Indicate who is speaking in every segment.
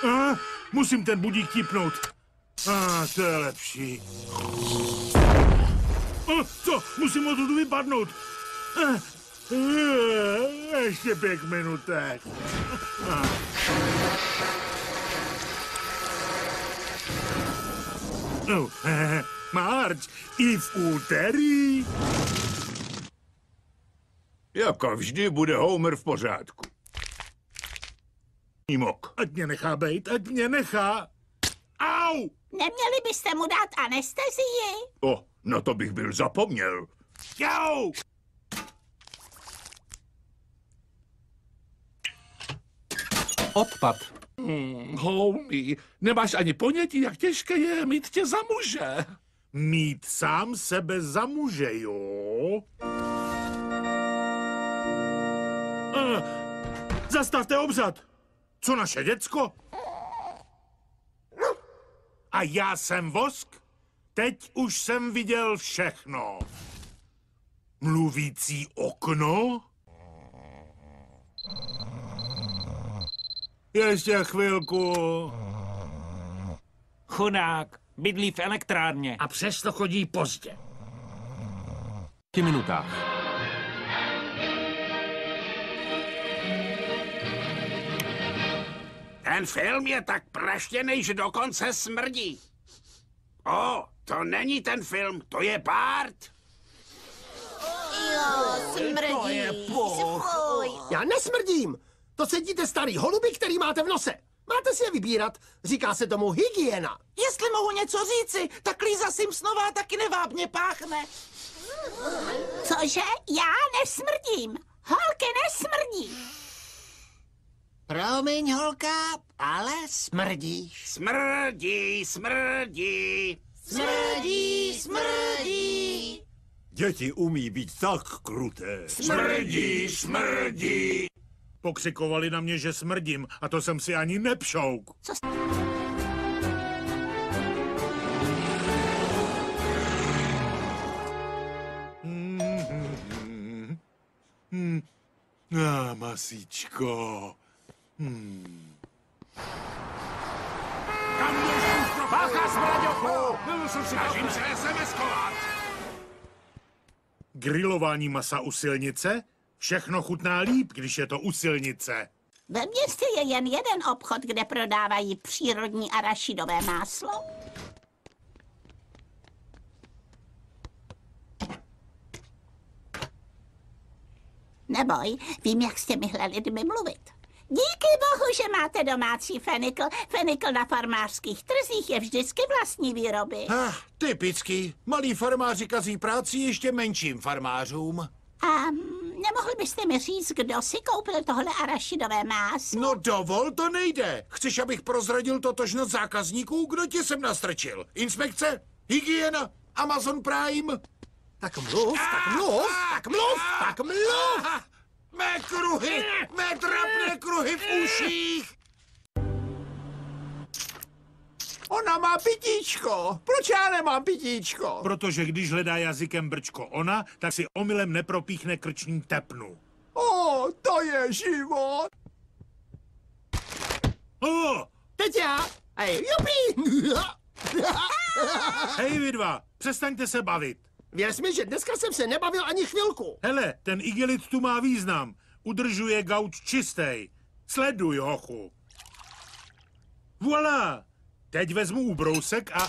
Speaker 1: Musím ten budík tipnout. To je lepší. Co? Musím odtud vypadnout. Ještě 5 minutek. Marge, i v úterý?
Speaker 2: Jako vždy bude Homer v pořádku. Mok.
Speaker 1: Ať mě nechá bejt, ať mě nechá. Au!
Speaker 3: Neměli byste mu dát anestezii?
Speaker 2: Na to bych byl zapomněl.
Speaker 1: Jau!
Speaker 4: Odpad.
Speaker 5: Homie, nemáš ani ponětí, jak těžké je mít tě za muže.
Speaker 1: Mít sám sebe za muže, jo? Zastavte obřad. Co naše děcko? A já jsem Vosk? Teď už jsem viděl všechno. Mluvící okno? Ještě chvilku.
Speaker 6: Chudák, bydlí v elektrárně.
Speaker 7: A přesto chodí pozdě.
Speaker 4: V minutách.
Speaker 7: Ten film je tak praštěnej, že dokonce smrdí. To není ten film, to je Bart.
Speaker 3: Jo, smrdí.
Speaker 8: Já nesmrdím. To sedíte starý holuby, který máte v nose. Máte si je vybírat. Říká se tomu hygiena.
Speaker 9: Jestli mohu něco říci, tak Líza Simpsonová taky nevábně páchne.
Speaker 3: Cože? Já nesmrdím. Holky nesmrdí.
Speaker 9: Promiň, holka, ale smrdíš.
Speaker 7: Smrdí, smrdí.
Speaker 9: Smrdí, smrdí.
Speaker 2: Děti umí být tak kruté.
Speaker 7: Smrdí, smrdí.
Speaker 1: Pokřikovali na mě, že smrdím, a to jsem si ani nepšouk. Masíčko.
Speaker 7: Bacha, smraďochu! Snažím se SMS-kovat.
Speaker 1: Grilování masa u silnice? Všechno chutná líp, když je to u silnice.
Speaker 3: Ve městě je jen jeden obchod, kde prodávají přírodní arašidové máslo. Neboj, vím, jak s těmihle lidmi mluvit. Díky bohu, že máte domácí fenikl. Fenikl na farmářských trzích je vždycky vlastní výroby.
Speaker 10: Typický. Malí farmáři kazí práci ještě menším farmářům.
Speaker 3: A nemohli byste mi říct, kdo si koupil tohle arašidové máslo?
Speaker 10: No dovol, to nejde. Chceš, abych prozradil totožnost zákazníků? Kdo tě sem nastrčil? Inspekce? Hygiena? Amazon Prime?
Speaker 8: Tak mluv, tak mluv, tak mluv, tak mluv!
Speaker 10: Mé kruhy! Mé trapné kruhy v uších! Ona má pitíčko. Proč já nemám pitíčko?
Speaker 1: Protože když hledá jazykem brčko ona, tak si omylem nepropíchne krční tepnu.
Speaker 10: To je život.
Speaker 8: Teď já. Hej, jupi!
Speaker 1: Hej vy dva, přestaňte se bavit.
Speaker 8: Věř mi, že dneska jsem se nebavil ani chvilku.
Speaker 1: Hele, ten igelit tu má význam. Udržuje gauč čistej. Sleduj, hochu. Voilà. Teď vezmu ubrousek a...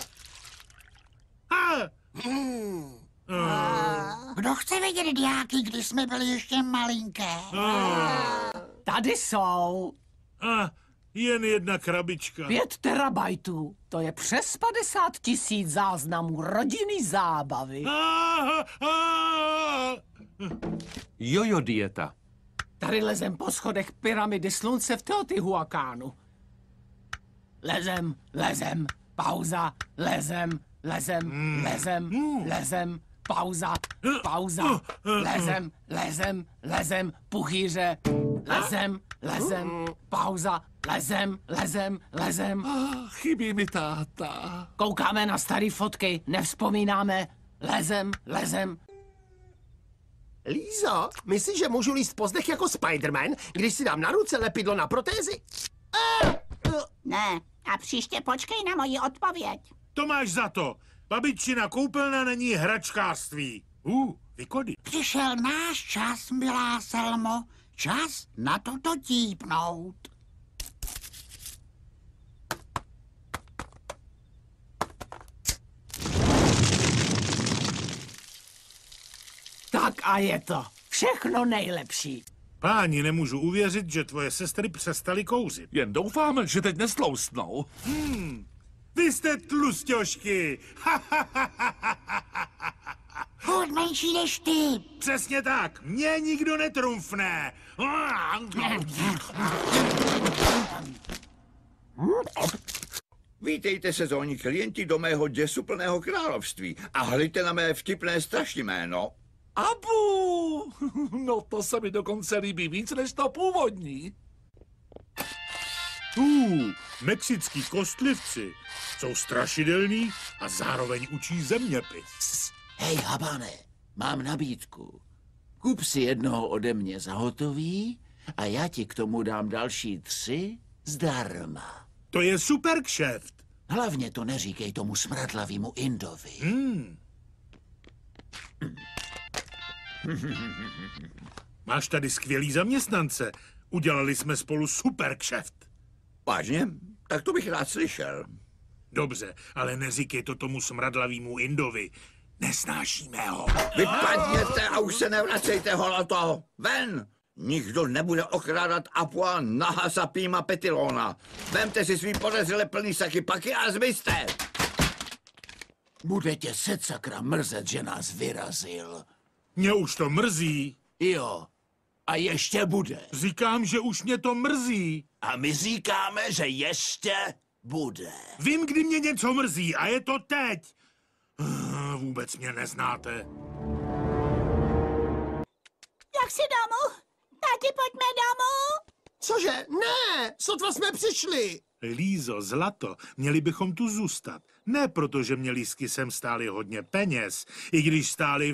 Speaker 9: Kdo chce vidět diáky, když jsme byli ještě malinké?
Speaker 11: Tady jsou.
Speaker 1: Jen jedna krabička.
Speaker 11: 5 terabajtů. To je přes 50 000 záznamů rodinný zábavy.
Speaker 4: Jojo dieta.
Speaker 11: Tady lezem po schodech pyramidy slunce v Teotihuacánu. Lezem, pauza, lezem, pauza, lezem, puchýře, lezem, pauza, lezem.
Speaker 5: Chybí mi táta.
Speaker 11: Koukáme na starý fotky, nevzpomínáme, lezem.
Speaker 8: Lízo, myslíš, že můžu líst po zdech jako Spiderman, když si dám na ruce lepidlo na protézy?
Speaker 3: Ne, a příště počkej na moji odpověď.
Speaker 1: To máš za to. Babičina koupelna není hračkářství. Vykody.
Speaker 7: Přišel náš čas, milá Selmo. Čas na toto típnout.
Speaker 11: Tak a je to. Všechno nejlepší.
Speaker 1: Páni, nemůžu uvěřit, že tvoje sestry přestaly kouřit.
Speaker 5: Jen doufám, že teď nestloustnou.
Speaker 1: Vy jste tlusťošky.
Speaker 7: Furt menší než ty.
Speaker 1: Přesně tak. Mě nikdo netrumfne.
Speaker 2: Vítejte sezónní klienti do mého děsuplného království a hlijte na mé vtipné strašliméno.
Speaker 5: Abu! No to se mi dokonce líbí víc než to původní.
Speaker 1: Mexický kostlivci jsou strašidelní a zároveň učí zeměpis.
Speaker 12: Hej, Habane, mám nabídku. Kup si jednoho ode mě za hotový a já ti k tomu dám další 3 zdarma.
Speaker 1: To je super kšeft.
Speaker 12: Hlavně to neříkej tomu smradlavýmu Indovi.
Speaker 1: Máš tady skvělý zaměstnance. Udělali jsme spolu super kšeft.
Speaker 2: Vážně? Tak to bych rád slyšel.
Speaker 1: Dobře, ale neříkej to tomu smradlavýmu Indovi. Nesnášíme ho.
Speaker 2: Vypadněte a už se nevracejte, holoto. Ven! Nikdo nebude okrádat Apua Nahasapima Petilona. Vemte si svý podezřele plný saky paky a zmizte.
Speaker 12: Bude tě secakra mrzet, že nás vyrazil.
Speaker 1: Mě už to mrzí.
Speaker 12: Jo, a ještě bude.
Speaker 1: Říkám, že už mě to mrzí.
Speaker 12: A my říkáme, že ještě bude.
Speaker 1: Vím, kdy mě něco mrzí a je to teď. Vůbec mě neznáte.
Speaker 3: Jak si domů? Tati, pojďme domů.
Speaker 8: Cože? Ne, sotva jsme přišli.
Speaker 1: Lízo, zlato, měli bychom tu zůstat. Ne proto, že mě lísky sem stály hodně peněz, i když stály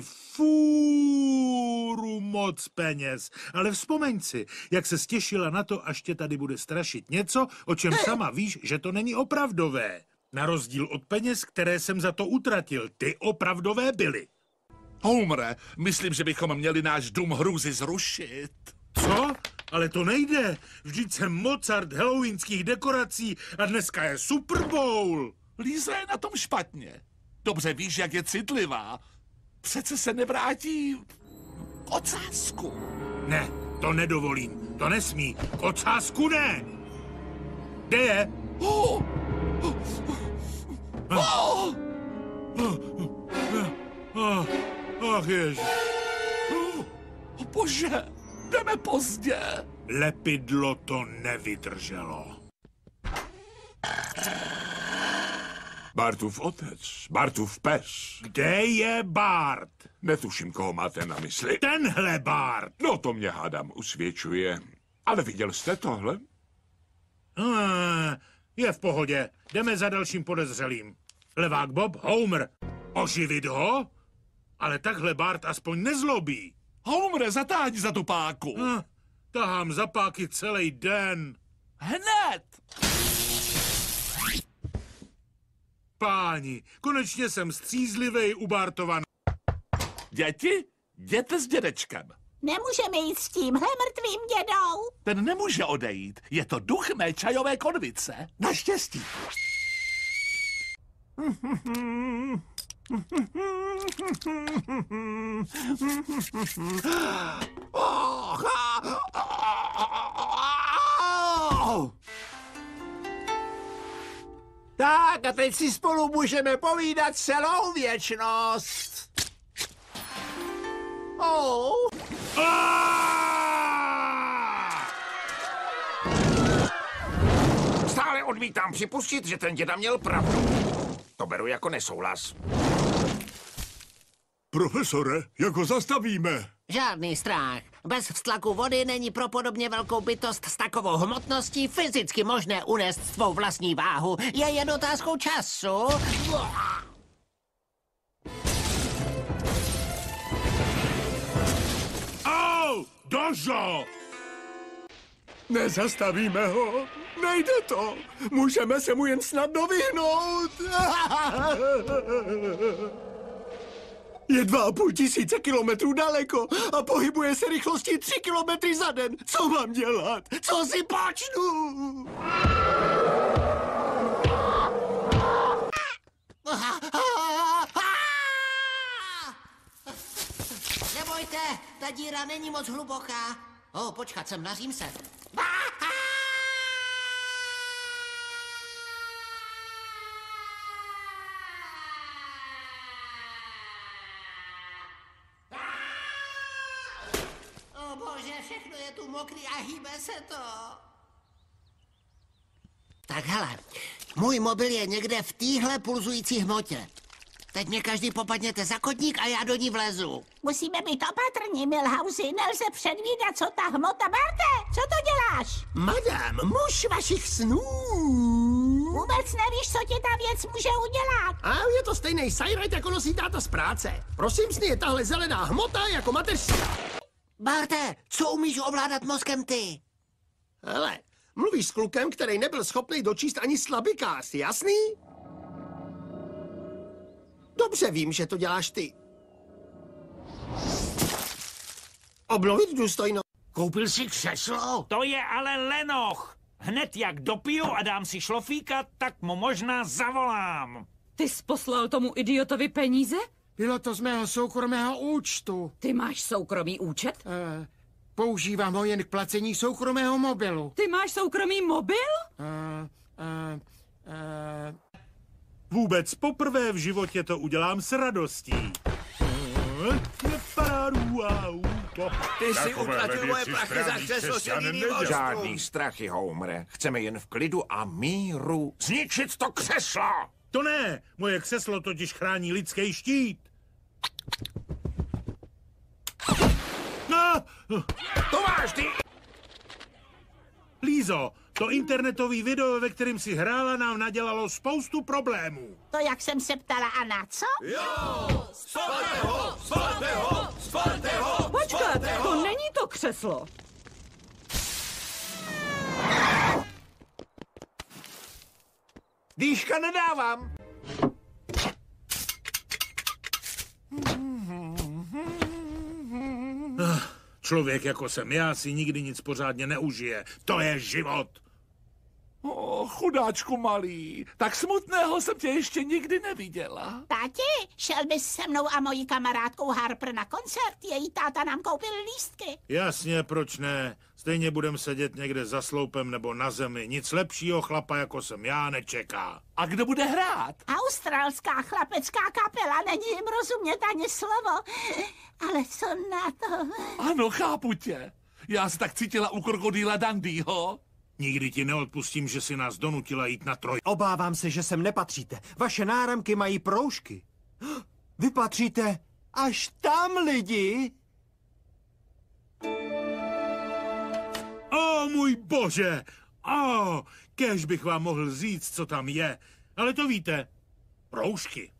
Speaker 1: fůru moc peněz. Ale vzpomeň si, jak se stěšila na to, až tě tady bude strašit něco, o čem sama víš, že to není opravdové. Na rozdíl od peněz, které jsem za to utratil, ty opravdové byly.
Speaker 5: Homere, myslím, že bychom měli náš dům hrůzy zrušit.
Speaker 1: Co? Ale to nejde. Vždyť jsem Mozart halloweenských dekorací a dneska je Super Bowl.
Speaker 5: Líza je na tom špatně. Dobře víš, jak je citlivá. Přece se nevrátí k ocásku.
Speaker 1: Ne, to nedovolím. To nesmí. K ocásku ne. Kde je? Ach ježi.
Speaker 5: Bože, jdeme pozdě.
Speaker 1: Lepidlo to nevydrželo.
Speaker 2: Bartův otec, Bartův pes.
Speaker 1: Kde je Bart?
Speaker 2: Netuším, koho máte na mysli.
Speaker 1: Tenhle Bart.
Speaker 2: No to mě hádám usvědčuje. Ale viděl jste tohle?
Speaker 1: Je v pohodě. Jdeme za dalším podezřelým. Levák Bob, Homer. Oživit ho? Ale takhle Bart aspoň nezlobí.
Speaker 5: Homere, zatáhni za tu páku.
Speaker 1: Tahám za páky celý den.
Speaker 5: Hned!
Speaker 1: Páni, konečně jsem střízlivej u Bartova.
Speaker 5: Děti, jděte s dědečkem.
Speaker 3: Nemůžeme jít s tímhle mrtvým dědou.
Speaker 5: Ten nemůže odejít. Je to duch mé čajové konvice. Naštěstí.
Speaker 8: Tak a teď si spolu můžeme povídat celou věčnost.
Speaker 7: Stále odmítám připustit, že ten děda měl pravdu. To beru jako nesouhlas.
Speaker 2: Profesore, jak ho zastavíme?
Speaker 13: Žádný strach. Bez vztlaku vody není pro podobně velkou bytost s takovou hmotností fyzicky možné unést svou vlastní váhu. Je jen otázkou času.
Speaker 1: Au! Dožo!
Speaker 8: Nezastavíme ho. Nejde to. Můžeme se mu jen snadno vyhnout. Je 2,5 tisíce kilometrů daleko a pohybuje se rychlostí 3 kilometry za den. Co mám dělat? Co si počnu?
Speaker 13: Nebojte, ta díra není moc hluboká. Počkat, nařím se. Bože, všechno je tu mokrý a hýbe se to. Tak hele, můj mobil je někde v téhle pulzující hmotě. Teď mě každý popadněte za kotník a já do ní vlezu.
Speaker 3: Musíme být opatrní, Milhouse, nelze předvídat, co ta hmota. Barte, co to děláš?
Speaker 8: Madam, muž vašich snů.
Speaker 3: Vůbec nevíš, co ti ta věc může udělat.
Speaker 8: A je to stejný sajrajt, jako nosí táta z práce. Prosím, sny je tahle zelená hmota jako mateřská.
Speaker 13: Barte, co umíš ovládat mozkem ty?
Speaker 8: Hele, mluvíš s klukem, který nebyl schopný dočíst ani slabikás, jasný? Dobře vím, že to děláš ty. Obnovit důstojnost.
Speaker 7: Koupil si křeslo?
Speaker 6: To je ale lenoch. Hned jak dopiju a dám si šlofíka, tak mu možná zavolám.
Speaker 11: Ty jsi poslal tomu idiotovi peníze?
Speaker 10: Bylo to z mého soukromého účtu.
Speaker 11: Ty máš soukromý účet?
Speaker 10: Používám ho jen k placení soukromého mobilu.
Speaker 11: Ty máš soukromý mobil?
Speaker 1: Vůbec poprvé v životě to udělám s radostí.
Speaker 2: Ty si utratil moje prachy za křeslo s jediným vožku.
Speaker 14: Žádný strachy, Homere. Chceme jen v klidu a míru.
Speaker 7: Zničit to křeslo!
Speaker 1: To ne, moje křeslo totiž chrání lidský štít.
Speaker 7: To máš ty!
Speaker 1: Lízo, to internetový video, ve kterém si hrála, nám nadělalo spoustu problémů.
Speaker 3: To, jak jsem se ptala, a na co?
Speaker 2: Jo! Spalte ho! Spalte ho! Spalte ho!
Speaker 11: Počkat, to není to křeslo.
Speaker 10: Dýška nedávám.
Speaker 1: Člověk jako jsem já si nikdy nic pořádně neužije. To je život.
Speaker 5: Chudáčku malý, tak smutného jsem tě ještě nikdy neviděla.
Speaker 3: Tati, šel bys se mnou a mojí kamarádkou Harper na koncert? Její táta nám koupil lístky.
Speaker 1: Jasně, proč ne? Stejně budem sedět někde za sloupem nebo na zemi. Nic lepšího chlapa, jako jsem já, nečeká.
Speaker 5: A kdo bude hrát?
Speaker 3: Australská chlapecká kapela, není jim rozumět ani slovo. Ale co na to?
Speaker 5: Ano, chápu tě. Já se tak cítila u krokodýla Dandyho.
Speaker 1: Nikdy ti neodpustím, že si nás donutila jít na troj.
Speaker 15: Obávám se, že sem nepatříte. Vaše náramky mají proužky. Vy patříte až tam, lidi.
Speaker 1: O, můj bože! O, kéž bych vám mohl říct, co tam je. Ale to víte. Proužky.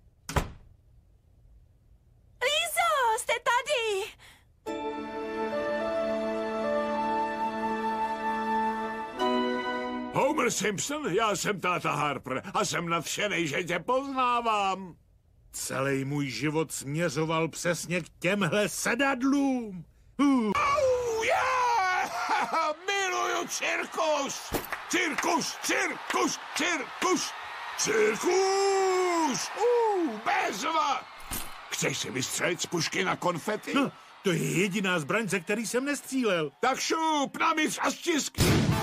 Speaker 11: Lízo, jste tady!
Speaker 7: Homer Simpson, já jsem táta Harper a jsem nadšenej, že tě poznávám.
Speaker 1: Celý můj život směřoval přesně k těmhle sedadlům.
Speaker 7: Miluju cirkus! Cirkus, cirkus, cirkus, cirkus! Bezva! Chceš si vystřelit z pušky na konfety?
Speaker 1: No, to je jediná zbraň, ze který jsem nestřílel.
Speaker 7: Tak šup, namíř a stisk!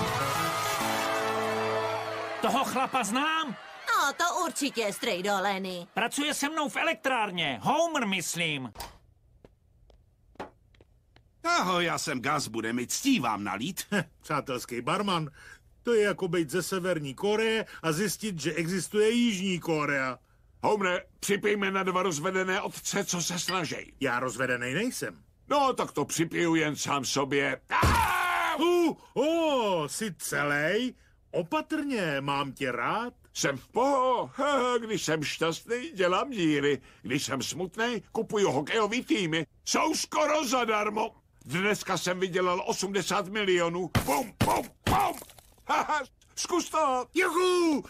Speaker 6: Toho chlapa znám.
Speaker 16: No, to určitě, strejdo Lenny.
Speaker 6: Pracuje se mnou v elektrárně. Homer, myslím.
Speaker 7: Ahoj, já jsem Gus, bude mi ctí vám nalít.
Speaker 1: Přátelský barman, to je jako být ze Severní Koreje a zjistit, že existuje Jižní Korea.
Speaker 7: Homre, připijme na 2 rozvedené otce, co se snažej.
Speaker 1: Já rozvedený nejsem.
Speaker 7: No, tak to připiju jen sám sobě.
Speaker 1: Jsi celej? Opatrně, mám tě rád.
Speaker 7: Jsem v když jsem šťastný, dělám díry. Když jsem smutný, kupuju hokejový týmy. Jsou skoro zadarmo.
Speaker 5: Dneska jsem vydělal 80 milionů. Bum, bum, bum. Haha, zkus to.
Speaker 1: Juhu!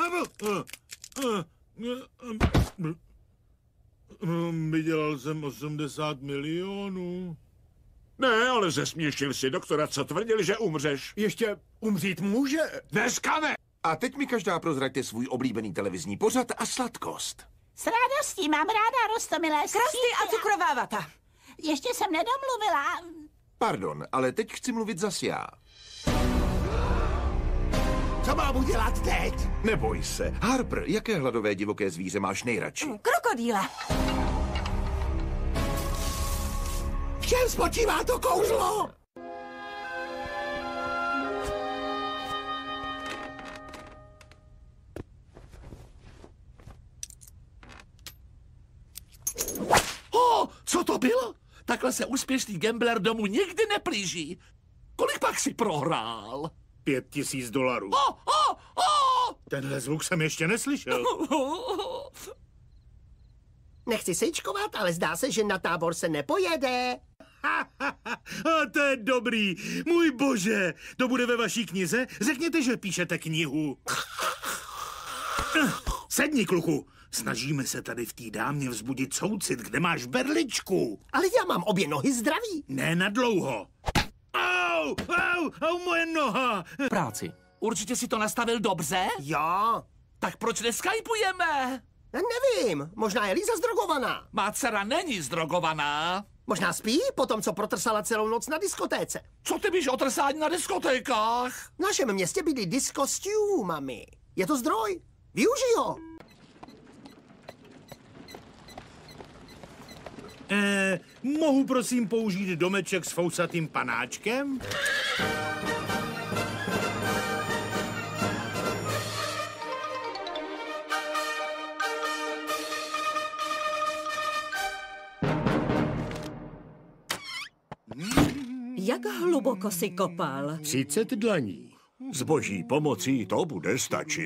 Speaker 1: Vydělal jsem 80 milionů.
Speaker 5: Ne, ale zesměšnil si doktora, co tvrdil, že umřeš.
Speaker 15: Ještě umřít může.
Speaker 5: Dneska ne.
Speaker 14: A teď mi každá prozraďte svůj oblíbený televizní pořad a sladkost.
Speaker 3: S radostí, mám ráda roztomilé
Speaker 16: Krasty a cukrová vata.
Speaker 3: Ještě jsem nedomluvila.
Speaker 14: Pardon, ale teď chci mluvit zas já.
Speaker 8: Co mám udělat teď?
Speaker 14: Neboj se. Harper, jaké hladové divoké zvíře máš nejradši?
Speaker 16: Krokodýla.
Speaker 8: V čem spočívá to kouzlo?
Speaker 5: Co to bylo? Takhle se úspěšný gambler domů nikdy neplíží. Kolik pak si prohrál?
Speaker 1: $5,000. Tenhle zvuk jsem ještě neslyšel.
Speaker 8: Nechci sejčkovat, ale zdá se, že na tábor se nepojede.
Speaker 1: A to je dobrý. Můj bože, to bude ve vaší knize? Řekněte, že píšete knihu. Sedni, kluku. Snažíme se tady v té dámě vzbudit soucit, kde máš berličku.
Speaker 8: Ale já mám obě nohy zdraví.
Speaker 1: Ne na dlouho. Au, moje noha.
Speaker 6: Práci.
Speaker 5: Určitě si to nastavil dobře?
Speaker 8: Jo.
Speaker 5: Tak proč neskypujeme?
Speaker 8: Nevím, možná je Líza zdrogovaná.
Speaker 5: Má dcera není zdrogovaná.
Speaker 8: Možná spí po tom, co protrsala celou noc na diskotéce.
Speaker 5: Co ty víš o trsání na diskotékách?
Speaker 8: V našem městě bydlí disco Stew, mami. Je to zdroj. Využij ho.
Speaker 1: Mohu prosím použít domeček s fousatým panáčkem?
Speaker 16: Jak hluboko si kopal?
Speaker 1: 30 dlaní.
Speaker 10: S boží pomocí to bude stačit.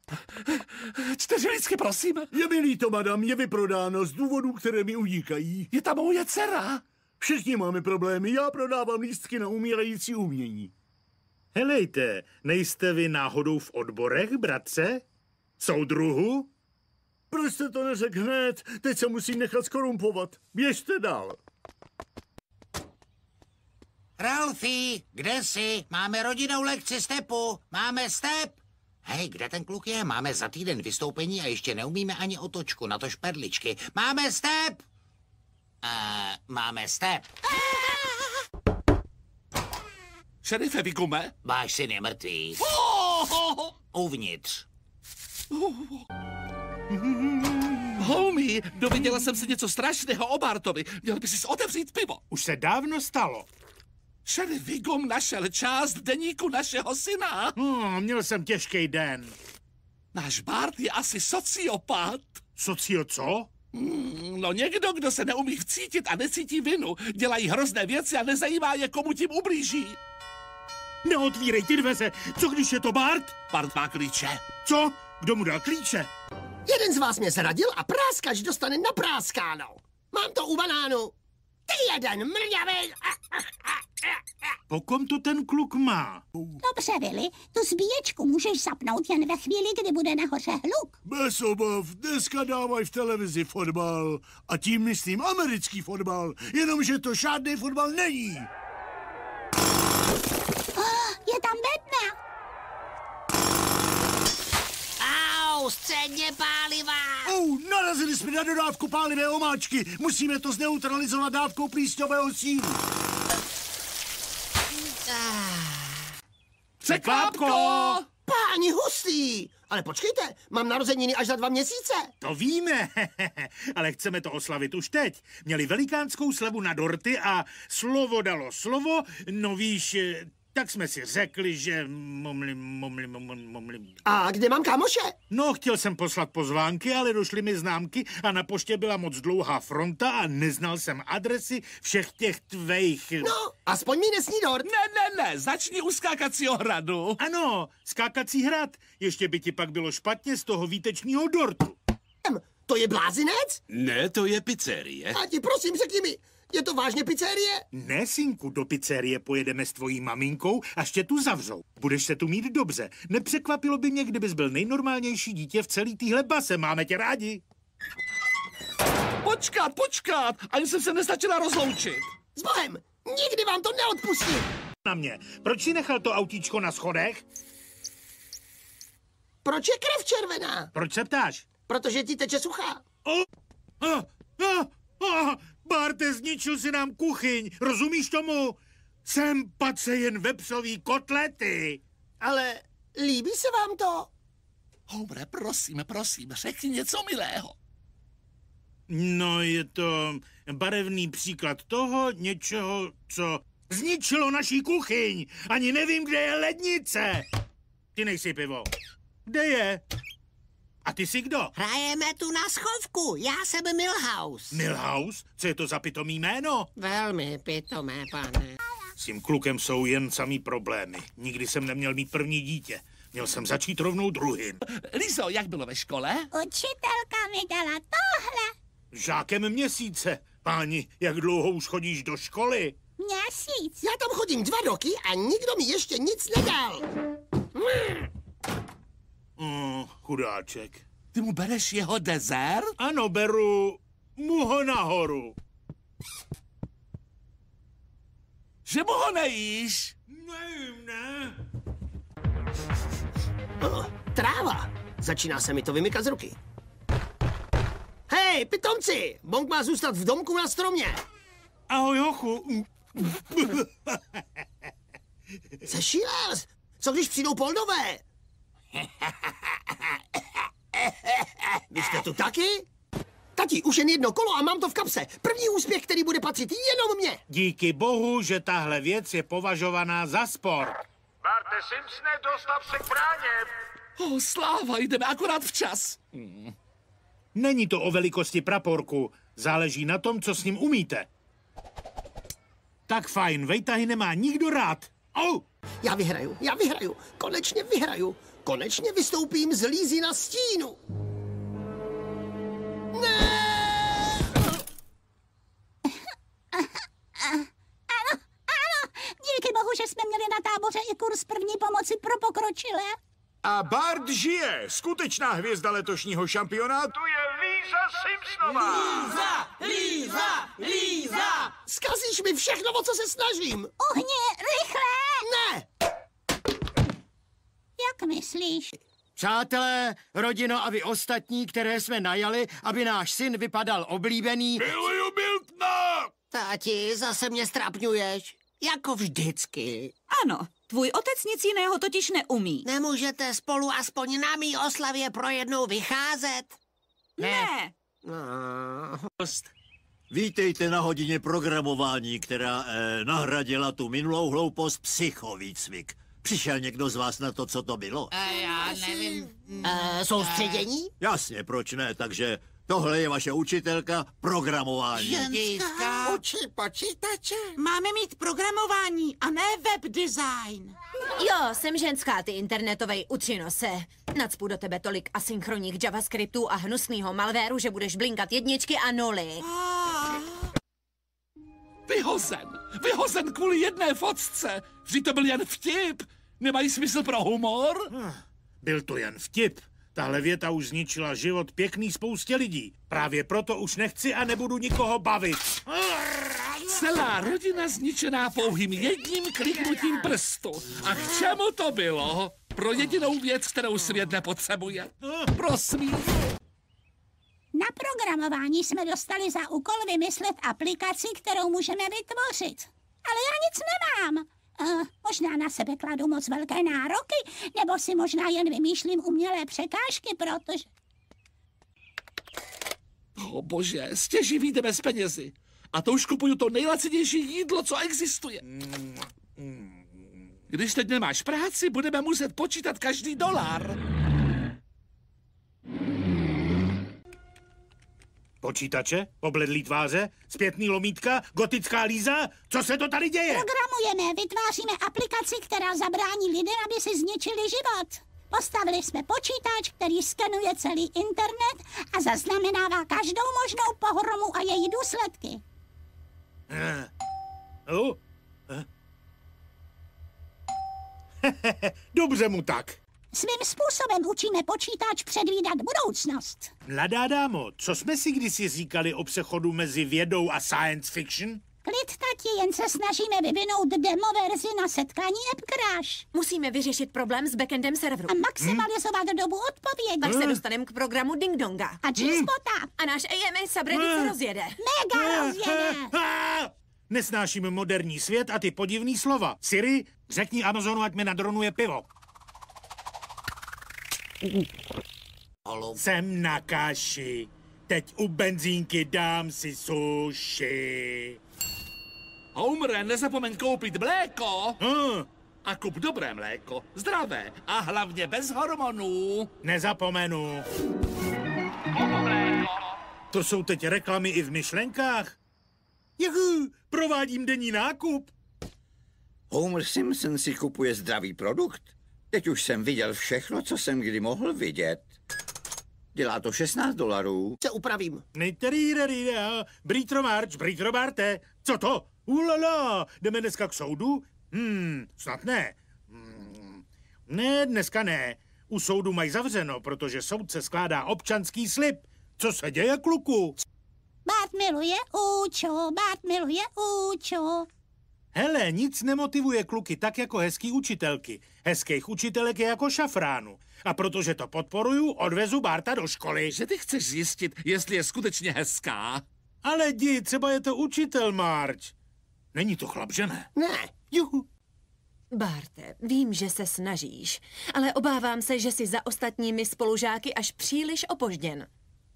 Speaker 5: 4 lístky, prosím.
Speaker 10: Je mi líto, madam, je vyprodáno z důvodů, které mi unikají.
Speaker 5: Je tam moje dcera.
Speaker 10: Všichni máme problémy, já prodávám lístky na umírající umění.
Speaker 1: Helejte, nejste vy náhodou v odborech, bratře? Soudruhu?
Speaker 10: Proč jste to neřekl hned? Teď se musím nechat skorumpovat. Běžte dál.
Speaker 7: Ralfie, kde jsi? Máme rodinnou lekci stepu. Máme step. Hej, kde ten kluk je? Máme za týden vystoupení a ještě neumíme ani otočku, natož perličky. Máme step. Máme step.
Speaker 5: Šerife Vigume?
Speaker 7: Váš syn je mrtvý. Uvnitř.
Speaker 5: Homie, dověděla jsem se něco strašného o Bartovi. Měl by si otevřít pivo.
Speaker 1: Už se dávno stalo.
Speaker 5: Šerif Vigum našel část deníku našeho syna.
Speaker 1: Měl jsem těžký den.
Speaker 5: Náš Bart je asi sociopat.
Speaker 1: Socio co?
Speaker 5: No někdo, kdo se neumí vcítit a necítí vinu. Dělají hrozné věci a nezajímá je, komu tím ublíží.
Speaker 1: Neotvírej ty dveře. Co když je to Bart?
Speaker 5: Bart má klíče.
Speaker 1: Co? Kdo mu dal klíče?
Speaker 8: Jeden z vás mě zradil a práskač dostane napráskáno. Mám to u banánu. Ty jeden mrňavej.
Speaker 1: Po kom to ten kluk má?
Speaker 3: Dobře, Vili, tu zbíječku můžeš zapnout jen ve chvíli, kdy bude nahoře hluk.
Speaker 10: Bez obav, dneska dávají v televizi fotbal. A tím myslím americký fotbal. Jenomže to žádný fotbal není.
Speaker 3: Je tam bedna.
Speaker 13: Au, středně pálivá.
Speaker 10: Narazili jsme na dodávku pálivé omáčky. Musíme to zneutralizovat dávkou plísňového síru.
Speaker 5: Překvápko!
Speaker 8: Páni hustý! Ale počkejte, mám narozeniny až za 2 měsíce.
Speaker 1: To víme, ale chceme to oslavit už teď. Měli velikánskou slevu na dorty a slovo dalo slovo, no víš, tak jsme si řekli, že...
Speaker 8: A kde mám kámoše?
Speaker 1: No, chtěl jsem poslat pozvánky, ale došly mi známky a na poště byla moc dlouhá fronta a neznal jsem adresy všech těch tvejch...
Speaker 8: No, aspoň mi nesní dort.
Speaker 5: Ne, začni u skákacího hradu.
Speaker 1: Ano, skákací hrad. Ještě by ti pak bylo špatně z toho výtečního dortu.
Speaker 8: To je blázinec?
Speaker 17: Ne, to je pizzerie.
Speaker 8: A ti prosím, řekni mi, Je to vážně pizzerie?
Speaker 1: Ne, synku, do pizzerie pojedeme s tvojí maminkou, až tě tu zavřou. Budeš se tu mít dobře. Nepřekvapilo by mě, kdybys byl nejnormálnější dítě v celý téhle base. Máme tě rádi.
Speaker 5: Počkat, ani jsem se nestačila rozloučit.
Speaker 8: S Bohem, nikdy vám to neodpustím.
Speaker 1: Na mě. Proč jsi nechal to autíčko na schodech?
Speaker 8: Proč je krev červená?
Speaker 1: Proč se ptáš?
Speaker 8: Protože ti teče suchá.
Speaker 1: Barte, zničil si nám kuchyň, rozumíš tomu? Sem patře jen vepřový kotlety.
Speaker 8: Ale líbí se vám to?
Speaker 5: Hombre, prosím, řekni něco milého.
Speaker 1: No, je to barevný příklad toho něčeho, co zničilo naší kuchyň. Ani nevím, kde je lednice. Ty nejsi pivo. Kde je? A ty jsi kdo?
Speaker 13: Hrajeme tu na schovku. Já jsem Milhouse.
Speaker 1: Milhouse? Co je to za pitomý jméno?
Speaker 13: Velmi pitomé, pane.
Speaker 1: S tím klukem jsou jen samý problémy. Nikdy jsem neměl mít první dítě. Měl jsem začít rovnou druhým.
Speaker 5: Lizo, jak bylo ve škole?
Speaker 3: Učitelka mi dala tohle.
Speaker 1: Žákem měsíce. Páni, jak dlouho už chodíš do školy?
Speaker 3: Měsíc.
Speaker 8: Já tam chodím 2 roky a nikdo mi ještě nic nedal.
Speaker 1: Chudáček.
Speaker 5: Ty mu bereš jeho dezert?
Speaker 1: Ano, beru mu ho nahoru.
Speaker 5: Že mu ho nejíš?
Speaker 1: Nevím, ne.
Speaker 8: Tráva. Začíná se mi to vymykat z ruky. Hej, pitomci! Bonk má zůstat v domku na stromě.
Speaker 1: Ahoj, hochu.
Speaker 8: Zešílel? Co když přijdou poldové? Vy jste tu taky? Tati, už jen jedno kolo a mám to v kapse. První úspěch, který bude patřit jenom mně.
Speaker 1: Díky bohu, že tahle věc je považovaná za sport.
Speaker 10: Barte Simpsone, dostav se k bráně.
Speaker 5: Sláva, jdeme akorát včas.
Speaker 1: Není to o velikosti praporku. Záleží na tom, co s ním umíte. Tak fajn, vejtahy nemá nikdo rád.
Speaker 8: Já vyhraju. Konečně vyhraju. Konečně vystoupím z lízy na stínu.
Speaker 3: Ano, díky bohu, že jsme měli na táboře i kurz první pomoci pro pokročilé.
Speaker 10: A Bart žije. Skutečná hvězda letošního šampionátu je Líza Simpsonová.
Speaker 8: Líza! Zkazíš mi všechno, o co se snažím.
Speaker 3: Uhni, rychle!
Speaker 8: Ne!
Speaker 3: Jak myslíš?
Speaker 15: Přátelé, rodino a vy ostatní, které jsme najali, aby náš syn vypadal oblíbený...
Speaker 10: Miluju Miltona!
Speaker 13: Táti, zase mě strapňuješ. Jako vždycky.
Speaker 16: Ano, tvůj otec nic jiného totiž neumí.
Speaker 13: Nemůžete spolu aspoň na mý oslavě pro jednou vycházet?
Speaker 16: Ne.
Speaker 17: Vítejte na hodině programování, která nahradila tu minulou hloupost psychovýcvik. Přišel někdo z vás na to, co to bylo?
Speaker 13: Já nevím. Soustředění?
Speaker 17: Jasně, proč ne, takže tohle je vaše učitelka programování.
Speaker 9: Ženská učí počítače. Máme mít programování a ne web design.
Speaker 18: Jo, jsem ženská, ty internetovej utřinose. Nacpu do tebe tolik asynchronních javascriptů a hnusnýho malvéru, že budeš blinkat 1 a 0.
Speaker 5: Vyhozen kvůli jedné fotce. Vždyť to byl jen vtip. Nemají smysl pro humor?
Speaker 1: Byl to jen vtip. Tahle věta už zničila život pěkný spoustě lidí. Právě proto už nechci a nebudu nikoho bavit.
Speaker 5: Celá rodina zničená pouhým jedním kliknutím prstu. A k čemu to bylo? Pro jedinou věc, kterou svět nepotřebuje. Prosím.
Speaker 3: Na programování jsme dostali za úkol vymyslet aplikaci, kterou můžeme vytvořit. Ale já nic nemám. Možná na sebe kladu moc velké nároky, nebo si možná jen vymýšlím umělé překážky, protože...
Speaker 5: O bože, stěží vyjde bez penězi. A to už kupuju to nejlacinější jídlo, co existuje. Když teď nemáš práci, budeme muset počítat každý dolar.
Speaker 1: Počítače? Pobledlý tváře? Zpětný lomítka? Gotická Líza? Co se to tady děje?
Speaker 3: Programujeme, vytváříme aplikaci, která zabrání lidem, aby si zničili život. Postavili jsme počítač, který skenuje celý internet a zaznamenává každou možnou pohromu a její důsledky.
Speaker 1: Dobře mu tak.
Speaker 3: Svým způsobem učíme počítač předvídat budoucnost.
Speaker 1: Mladá dámo, co jsme si kdysi říkali o přechodu mezi vědou a science fiction?
Speaker 3: Klid, tati, jen se snažíme vyvinout demo verzi na setkání AppCrash.
Speaker 18: Musíme vyřešit problém s backendem serveru.
Speaker 3: A maximalizovat dobu odpovědi.
Speaker 18: Pak se dostaneme k programu Ding Donga.
Speaker 3: A G-Spota.
Speaker 18: A náš AMA subreddit se rozjede.
Speaker 3: Mega rozjede.
Speaker 1: Nesnáším moderní svět a ty podivný slova. Siri, řekni Amazonu, ať mi nadronuje pivo. Jsem na kaši. Teď u benzínky dám si sushi.
Speaker 5: Homere, nezapomeň koupit mléko. A kup dobré mléko, zdravé a hlavně bez hormonů.
Speaker 1: Nezapomenu. To jsou teď reklamy i v myšlenkách? Juhu, provádím denní nákup.
Speaker 2: Homer Simpson si kupuje zdravý produkt. Teď už jsem viděl všechno, co jsem kdy mohl vidět. Dělá to $16.
Speaker 8: Se upravím.
Speaker 1: Brítro Marte. Co to? Ulala, jdeme dneska k soudu? Snad ne. Ne, dneska ne. U soudu mají zavřeno, protože soudce skládá občanský slib. Co se děje, kluku?
Speaker 3: Bart miluje Účo, Bart miluje Účo.
Speaker 1: Hele, nic nemotivuje kluky tak jako hezký učitelky. Hezkých učitelek je jako šafránu. A protože to podporuju, odvezu Barta do školy.
Speaker 5: Že ty chceš zjistit, jestli je skutečně hezká?
Speaker 1: Ale jdi, třeba je to učitel, Marge. Není to chlap, že ne?
Speaker 8: Ne.
Speaker 1: Juhu.
Speaker 18: Barte, vím, že se snažíš, ale obávám se, že jsi za ostatními spolužáky až příliš opožděn.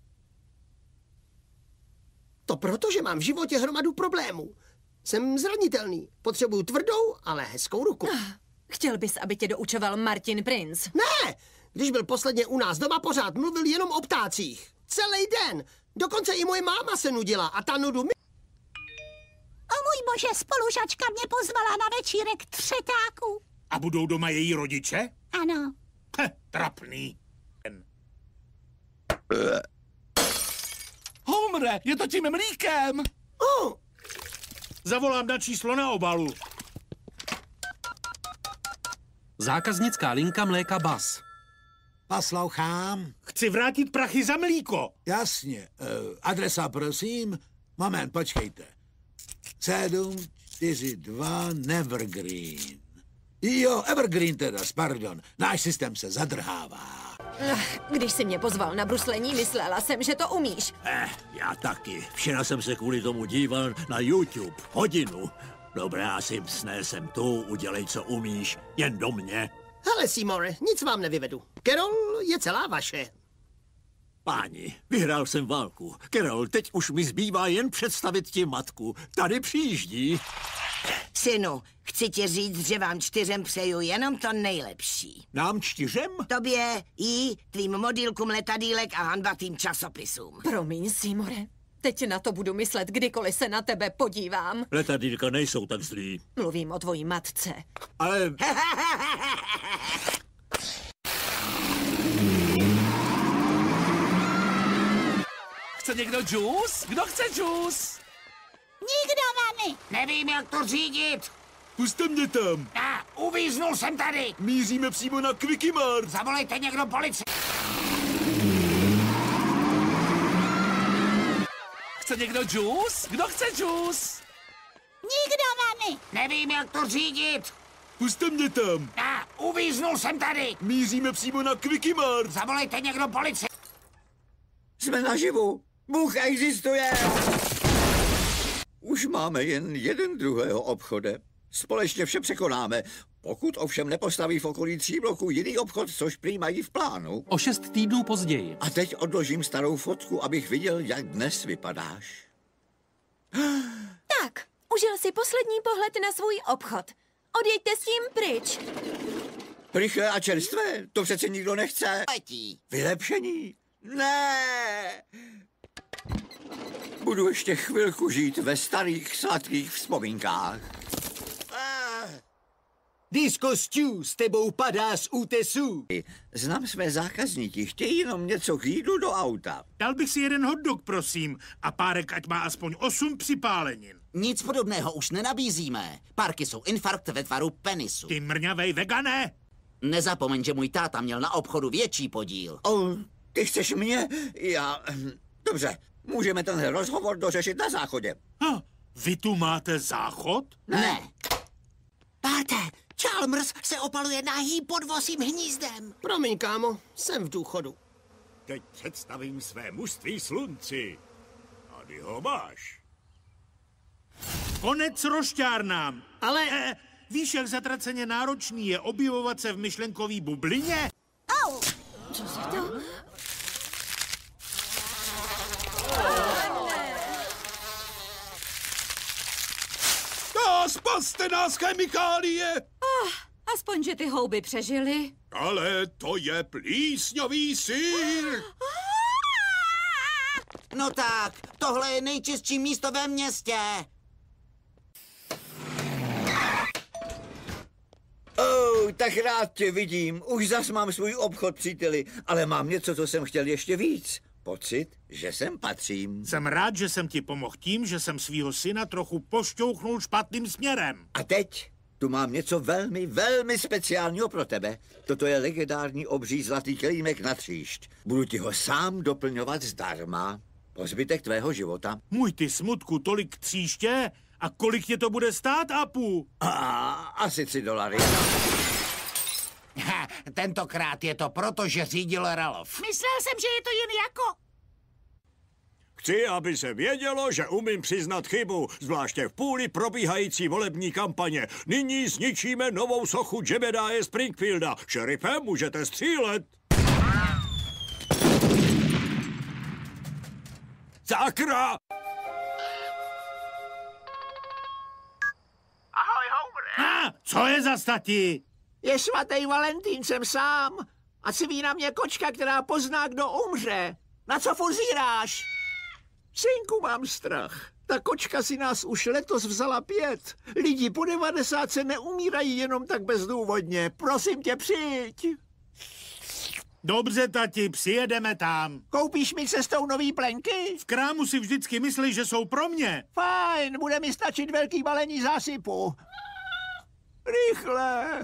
Speaker 8: To proto, že mám v životě hromadu problémů. Jsem zranitelný. Potřebuju tvrdou, ale hezkou ruku.
Speaker 18: Chtěl bys, aby tě doučoval Martin Prince?
Speaker 8: Ne! Když byl posledně u nás doma, pořád mluvil jenom o ptácích. Celý den. Dokonce i moje máma se nudila a ta nudu mi...
Speaker 3: O můj bože, spolužačka mě pozvala na večírek třetáků.
Speaker 1: A budou doma její rodiče?
Speaker 3: Ano.
Speaker 1: Trapný.
Speaker 5: Homere, je to tím mlíkem.
Speaker 1: Zavolám na číslo na obalu.
Speaker 4: Zákaznická linka mléka Bas.
Speaker 10: Poslouchám.
Speaker 1: Chci vrátit prachy za mlíko.
Speaker 10: Jasně. Adresa, prosím. Moment, počkejte. 742 Nevergreen. Jo, Evergreen teda, pardon. Náš systém se zadrhává.
Speaker 18: Když jsi mě pozval na bruslení, myslela jsem, že to umíš.
Speaker 17: Já taky. Včera jsem se kvůli tomu díval na YouTube. Hodinu. Dobrá, Simpsone, jsem tu, udělej, co umíš. Jen do mě.
Speaker 8: Hele, Seymoure, nic vám nevyvedu. Carol je celá vaše.
Speaker 17: Páni, vyhrál jsem válku. Carol, teď už mi zbývá jen představit ti matku. Tady přijíždí.
Speaker 19: Synu, chci ti říct, že vám 4 přeju jenom to nejlepší.
Speaker 17: Nám 4?
Speaker 19: Tobě, jí, tvým modílkům letadýlek a hanbatým časopisům.
Speaker 18: Promiň, Seymoure. Teď na to budu myslet, kdykoliv se na tebe podívám.
Speaker 17: Letadýlka nejsou tak zlý.
Speaker 18: Mluvím o tvojí matce.
Speaker 17: Ale...
Speaker 5: Chce někdo džus? Kdo chce džus?
Speaker 3: Nikdo, mami.
Speaker 7: Nevím, jak to řídit.
Speaker 8: Puste mě tam.
Speaker 7: Uvíznul jsem tady.
Speaker 8: Míříme přímo na Quickie Mart.
Speaker 7: Zavolejte někdo policii.
Speaker 5: Chce někdo džus? Kdo chce džus?
Speaker 3: Nikdo, mami.
Speaker 7: Nevím, jak to řídit.
Speaker 8: Puste mě tam.
Speaker 7: Uvíznul jsem tady.
Speaker 8: Míříme přímo na Quickie Mart.
Speaker 7: Zavolejte někdo policii.
Speaker 2: Jsme naživu. Bůh existuje. Už máme jen jeden druhého obchode. Společně vše překonáme. Pokud ovšem nepostaví v okolí 3 bloků jiný obchod, což prý mají v plánu.
Speaker 4: O 6 týdnů později.
Speaker 2: A teď odložím starou fotku, abych viděl, jak dnes vypadáš.
Speaker 18: Tak, užil si poslední pohled na svůj obchod. Odjeďte s tím pryč.
Speaker 2: Rychle a čerstvé, to přece nikdo nechce. Vylepšení? Ne! Budu ještě chvilku žít ve starých sladkých vzpomínkách.
Speaker 8: Disco Stew, s tebou padá z útesu.
Speaker 2: Znám své zákazníky, chtějí jenom něco k jídlu do auta.
Speaker 1: Dal bych si jeden hot dog, prosím, a párek, ať má aspoň 8 připálenin.
Speaker 20: Nic podobného už nenabízíme. Parky jsou infarkt ve tvaru penisu.
Speaker 1: Ty mrňavej vegane!
Speaker 20: Nezapomeň, že můj táta měl na obchodu větší podíl.
Speaker 2: Ty chceš mě? Já... Dobře, můžeme ten rozhovor dořešit na záchodě.
Speaker 1: Vy tu máte záchod?
Speaker 20: Ne.
Speaker 13: Barte, Chalmers se opaluje nahý pod vosím hnízdem.
Speaker 8: Promiň, kámo, jsem v důchodu.
Speaker 17: Teď představím své mužství slunci. A ty ho máš.
Speaker 1: Konec rošťárnám. Ale... víš, jak zatraceně náročný je objevovat se v myšlenkový bublině?
Speaker 3: Au!
Speaker 18: Co se to...
Speaker 17: Spaste nás, chemikálie!
Speaker 16: Aspoň, že ty houby přežily.
Speaker 17: Ale to je plísňový sýr!
Speaker 20: No tak, tohle je nejčistší místo ve městě.
Speaker 2: Tak rád tě vidím. Už zas mám svůj obchod, příteli, ale mám něco, co jsem chtěl ještě víc. Pocit, že sem patřím.
Speaker 1: Jsem rád, že jsem ti pomohl tím, že jsem svýho syna trochu pošťouchnul špatným směrem.
Speaker 2: A teď tu mám něco velmi, velmi speciálního pro tebe. Toto je legendární obří zlatý kelímek na tříšť. Budu ti ho sám doplňovat zdarma po zbytek tvého života.
Speaker 1: Můj ty smutku, tolik tříště? A kolik tě to bude stát, Apu?
Speaker 2: Asi $3.
Speaker 7: Tentokrát je to proto, že řídil Ralph.
Speaker 9: Myslel jsem, že je to jen jako...
Speaker 17: Chci, aby se vědělo, že umím přiznat chybu, zvláště v půli probíhající volební kampaně. Nyní zničíme novou sochu Jebedaje Springfielda. Šerife, můžete střílet. Sakra!
Speaker 8: Ahoj, Homer.
Speaker 1: Co je za stati?
Speaker 8: Je svatý Valentín, jsem sám. A civí na mě kočka, která pozná, kdo umře. Na co fuzíráš? Synku, mám strach. Ta kočka si nás už letos vzala 5. Lidi po 90 neumírají jenom tak bezdůvodně. Prosím tě, přijď.
Speaker 1: Dobře, tati, přijedeme tam.
Speaker 8: Koupíš mi cestou nový plenky?
Speaker 1: V krámu si vždycky myslí, že jsou pro mě.
Speaker 8: Fajn, bude mi stačit velký balení zásypu. Rychle.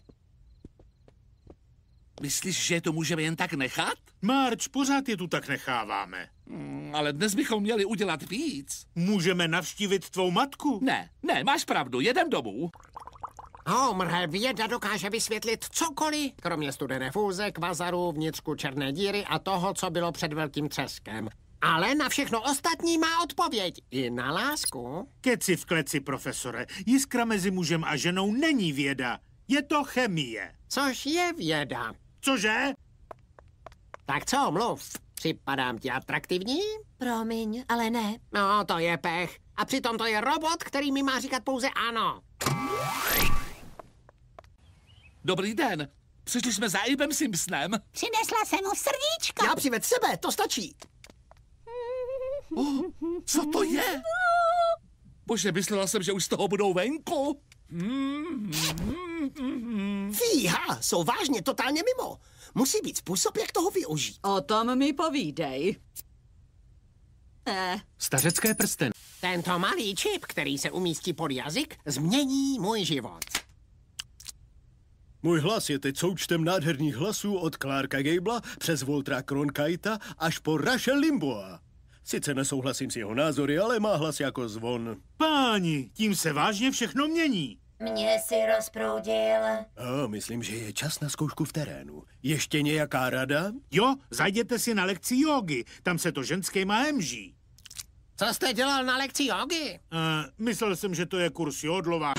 Speaker 5: Myslíš, že to můžeme jen tak nechat?
Speaker 1: Marč, pořád je tu tak necháváme.
Speaker 5: Ale dnes bychom měli udělat víc.
Speaker 1: Můžeme navštívit tvou matku?
Speaker 5: Ne, máš pravdu, jedem domů.
Speaker 15: Homer, věda dokáže vysvětlit cokoliv, kromě studené fúze, kvazaru, vnitřku černé díry a toho, co bylo před velkým třeskem. Ale na všechno ostatní má odpověď. I na lásku.
Speaker 1: Keci v kleci, profesore. Jiskra mezi mužem a ženou není věda. Je to chemie.
Speaker 15: Což je věda.
Speaker 1: Cože?
Speaker 15: Tak co, mluv. Připadám ti atraktivní?
Speaker 18: Promiň, ale ne.
Speaker 15: No, to je pech. A přitom to je robot, který mi má říkat pouze ano.
Speaker 5: Dobrý den. Přišli jsme za Abem Simpsonem.
Speaker 3: Přinesla jsem mu srdíčko.
Speaker 8: Já přived sebe, to stačí.
Speaker 5: Co to je? Bože, myslela jsem, že už z toho budou venku.
Speaker 8: Fíha, jsou vážně totálně mimo. Musí být způsob, jak toho využít.
Speaker 16: O tom mi povídej.
Speaker 4: Stařecké prsteny.
Speaker 15: Tento malý čip, který se umístí pod jazyk, změní můj život.
Speaker 21: Můj hlas je teď součtem nádherných hlasů od Clarka Gablea přes Waltera Cronkite'a až po Rush'a Limbaugha. Sice nesouhlasím s jeho názory, ale má hlas jako zvon.
Speaker 1: Páni, tím se vážně všechno mění.
Speaker 18: Mě si rozproudil.
Speaker 21: Myslím, že je čas na zkoušku v terénu. Ještě nějaká rada?
Speaker 1: Jo, zajděte si na lekci jógy. Tam se to ženskýma hemží.
Speaker 15: Co jste dělal na lekci jógy?
Speaker 1: Myslel jsem, že to je kurz jódlová.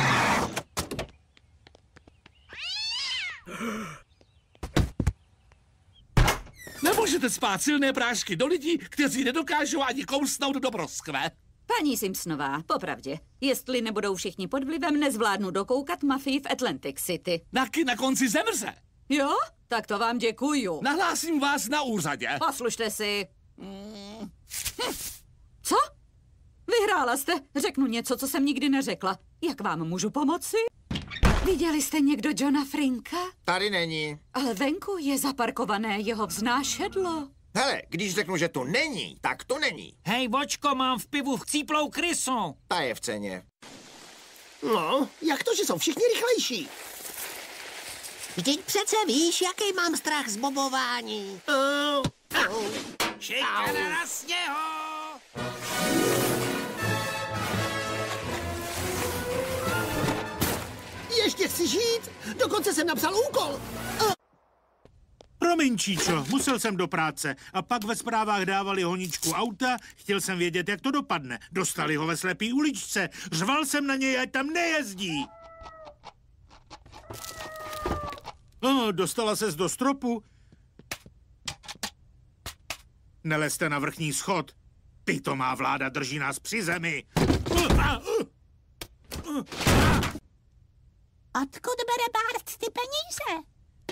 Speaker 5: Nemůžete spát silné prášky do lidí, kteří nedokážou ani kousnout do broskve.
Speaker 16: Paní Simpsonová, popravdě, jestli nebudou všichni pod vlivem, nezvládnu dokoukat mafii v Atlantic City.
Speaker 5: Taky na konci zemře.
Speaker 16: Jo? Tak to vám děkuju.
Speaker 5: Nahlásím vás na úřadě.
Speaker 16: Poslušte si. Co? Vyhrála jste. Řeknu něco, co jsem nikdy neřekla. Jak vám můžu pomoci? Viděli jste někdo Johna Frinka?
Speaker 8: Tady není.
Speaker 16: Ale venku je zaparkované jeho vznášedlo.
Speaker 14: Hele, když řeknu, že to není, tak to není.
Speaker 6: Hej, vočko, mám v pivu chcíplou krysu.
Speaker 14: Ta je v ceně.
Speaker 8: No, jak to, že jsou všichni rychlejší?
Speaker 13: Vždyť přece víš, jaký mám strach z bobování.
Speaker 6: Šejte na sněho!
Speaker 8: Ještě chci žít? Dokonce jsem napsal úkol.
Speaker 1: Promiň, Číčo, musel jsem do práce. A pak ve zprávách dávali honičku auta, chtěl jsem vědět, jak to dopadne. Dostali ho ve slepý uličce, řval jsem na něj, ať tam nejezdí. Dostala ses do stropu. Nelezte na vrchní schod. Pitomá vláda drží nás při zemi.
Speaker 3: Odkud bere Bart ty peníze?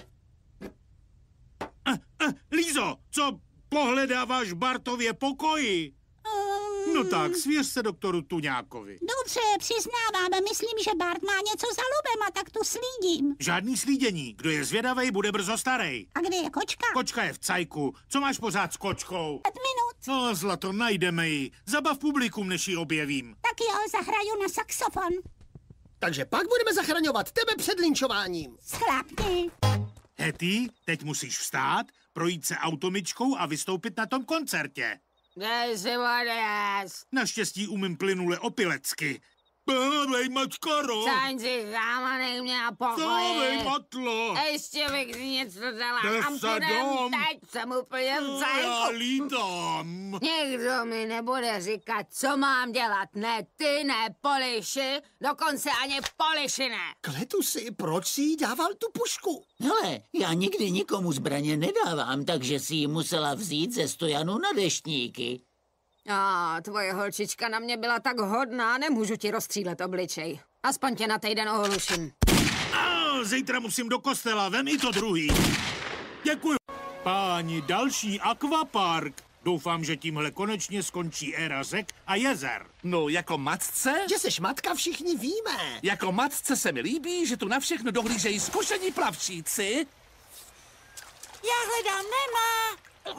Speaker 1: Lízo, co pohledáváš Bartově pokoji? No tak, svěř se doktoru Tuňákovi.
Speaker 3: Dobře, přiznávám, myslím, že Bart má něco za lubem a tak tu slídím.
Speaker 1: Žádný slídění. Kdo je zvědavej, bude brzo starej.
Speaker 3: A kde je kočka?
Speaker 1: Kočka je v cajku. Co máš pořád s kočkou?
Speaker 3: 5 minut.
Speaker 1: No, zlato, najdeme ji. Zabav publikum, než ji objevím.
Speaker 3: Tak jo, zahraju na saxofon.
Speaker 8: Takže pak budeme zachraňovat tebe před linčováním.
Speaker 3: Schlápni.
Speaker 1: Hetty, teď musíš vstát, projít se automyčkou a vystoupit na tom koncertě.
Speaker 13: Dej si vody.
Speaker 1: Naštěstí umím plynule opilecky. Dej, mačkaro!
Speaker 13: Staň si sám, nech mě na pokoji.
Speaker 1: Dávej, matlo!
Speaker 13: Ještě bych si něco dala.
Speaker 1: Jdeš
Speaker 13: A
Speaker 1: se
Speaker 13: půjdem
Speaker 1: dom.
Speaker 13: teď, jsem úplně v
Speaker 1: Já
Speaker 13: cajku.
Speaker 1: lítám.
Speaker 13: Nikdo mi nebude říkat, co mám dělat. Ne ty, ne Poliši, dokonce ani Poliši ne.
Speaker 8: Kletusi, proč jsi jí dával tu pušku?
Speaker 12: Hele, já nikdy nikomu zbraně nedávám, takže si ji musela vzít ze stojanu na deštníky.
Speaker 18: Tvoje holčička na mě byla tak hodná, nemůžu ti rozstřílet obličej. Aspoň tě na týden ohluším.
Speaker 1: Zítra musím do kostela, vem i to druhý. Děkuji. Páni, další akvapark. Doufám, že tímhle konečně skončí éra řek a jezer.
Speaker 5: No, jako matce?
Speaker 8: Že seš matka, všichni víme.
Speaker 5: Jako matce se mi líbí, že tu na všechno dohlížejí zkušení plavčíci.
Speaker 9: Já hledám Nema.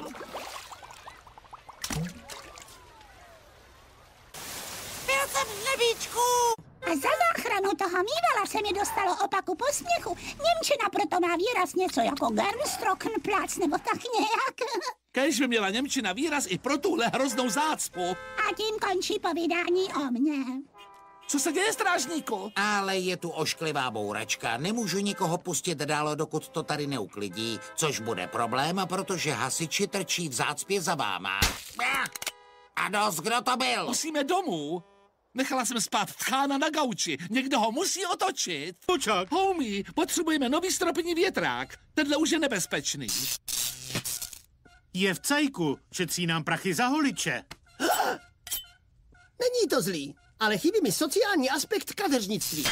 Speaker 9: Byl jsem v nebíčku.
Speaker 3: A za záchranu toho mývala se mi dostalo opaku posměchu. Němčina proto má výraz něco jako Gernstrokenplatz nebo tak nějak.
Speaker 5: Kéž by měla němčina výraz i pro tuhle hroznou zácpu.
Speaker 3: A tím končí povídání o mně.
Speaker 5: Co se děje, strážníku?
Speaker 7: Ale je tu ošklivá bouračka. Nemůžu nikoho pustit dál, dokud to tady neuklidí. Což bude problém, protože hasiči trčí v zácpě za váma. A dost, kdo to byl?
Speaker 5: Musíme domů. Nechala jsem spát tchána na gauči. Někdo ho musí otočit.
Speaker 1: Počkat.
Speaker 5: Homie, potřebujeme nový stropní větrák. Tenhle už je nebezpečný.
Speaker 1: Je v cajku, šetří nám prachy za holiče.
Speaker 8: Není to zlý, ale chybí mi sociální aspekt kadeřnictví.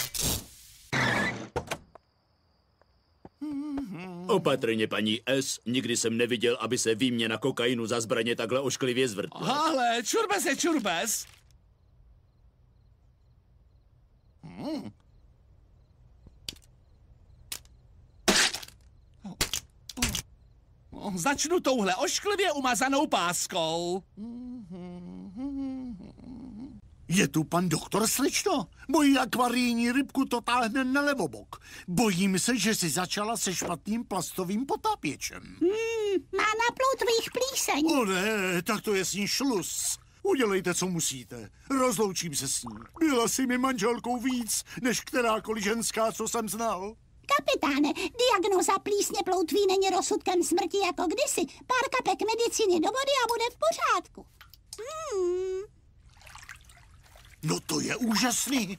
Speaker 21: Opatrně, paní S. Nikdy jsem neviděl, aby se výměna kokainu za zbraně takhle ošklivě zvrtla.
Speaker 5: Ale čurbes je čurbes. Začnu touhle ošklivě umazanou páskou.
Speaker 10: Je tu pan doktor, slečno? Moji akvarijní rybku to táhne na levobok. Bojím se, že si začala se špatným plastovým potápěčem.
Speaker 3: Má na ploutvích plíseň.
Speaker 10: O ne, tak to je s ní šluz. Udělejte, co musíte. Rozloučím se s ní. Byla si mi manželkou víc, než kterákoliv ženská, co jsem znal.
Speaker 3: Kapitáne, diagnóza plísně ploutví není rozsudkem smrti jako kdysi. Pár kapek medicíny do vody a bude v pořádku.
Speaker 10: No to je úžasný.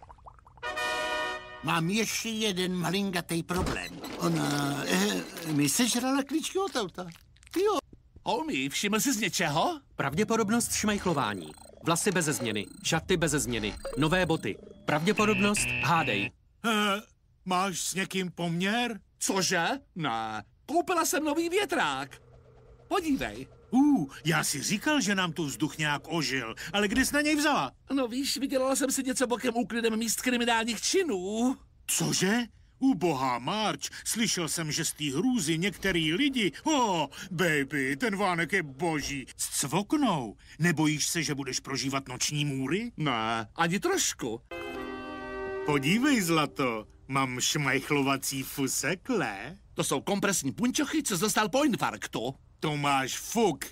Speaker 10: Mám ještě jeden malingatý problém. Ona mi sežrala klíčky od auta. Jo.
Speaker 5: Homie, všiml jsi z něčeho?
Speaker 4: Pravděpodobnost šmejchlování. Vlasy beze změny, šaty beze změny, nové boty. Pravděpodobnost hádej.
Speaker 1: Máš s někým poměr?
Speaker 5: Cože? Ne. Koupila jsem nový větrák. Podívej.
Speaker 1: Já si říkal, že nám tu vzduch nějak ožil, ale kde jsi na něj vzala?
Speaker 5: No víš, vydělala jsem si něco bokem úklidem míst kriminálních činů.
Speaker 1: Cože? Ubohá Marge, slyšel jsem, že z té hrůzy některý lidi, baby, ten vánek je boží, scvoknou. Nebojíš se, že budeš prožívat noční můry?
Speaker 5: Ne, ani trošku.
Speaker 1: Podívej, zlato, mám šmajchlovací fusekle.
Speaker 5: To jsou kompresní punčochy, co dostal po infarktu.
Speaker 1: To máš fuk.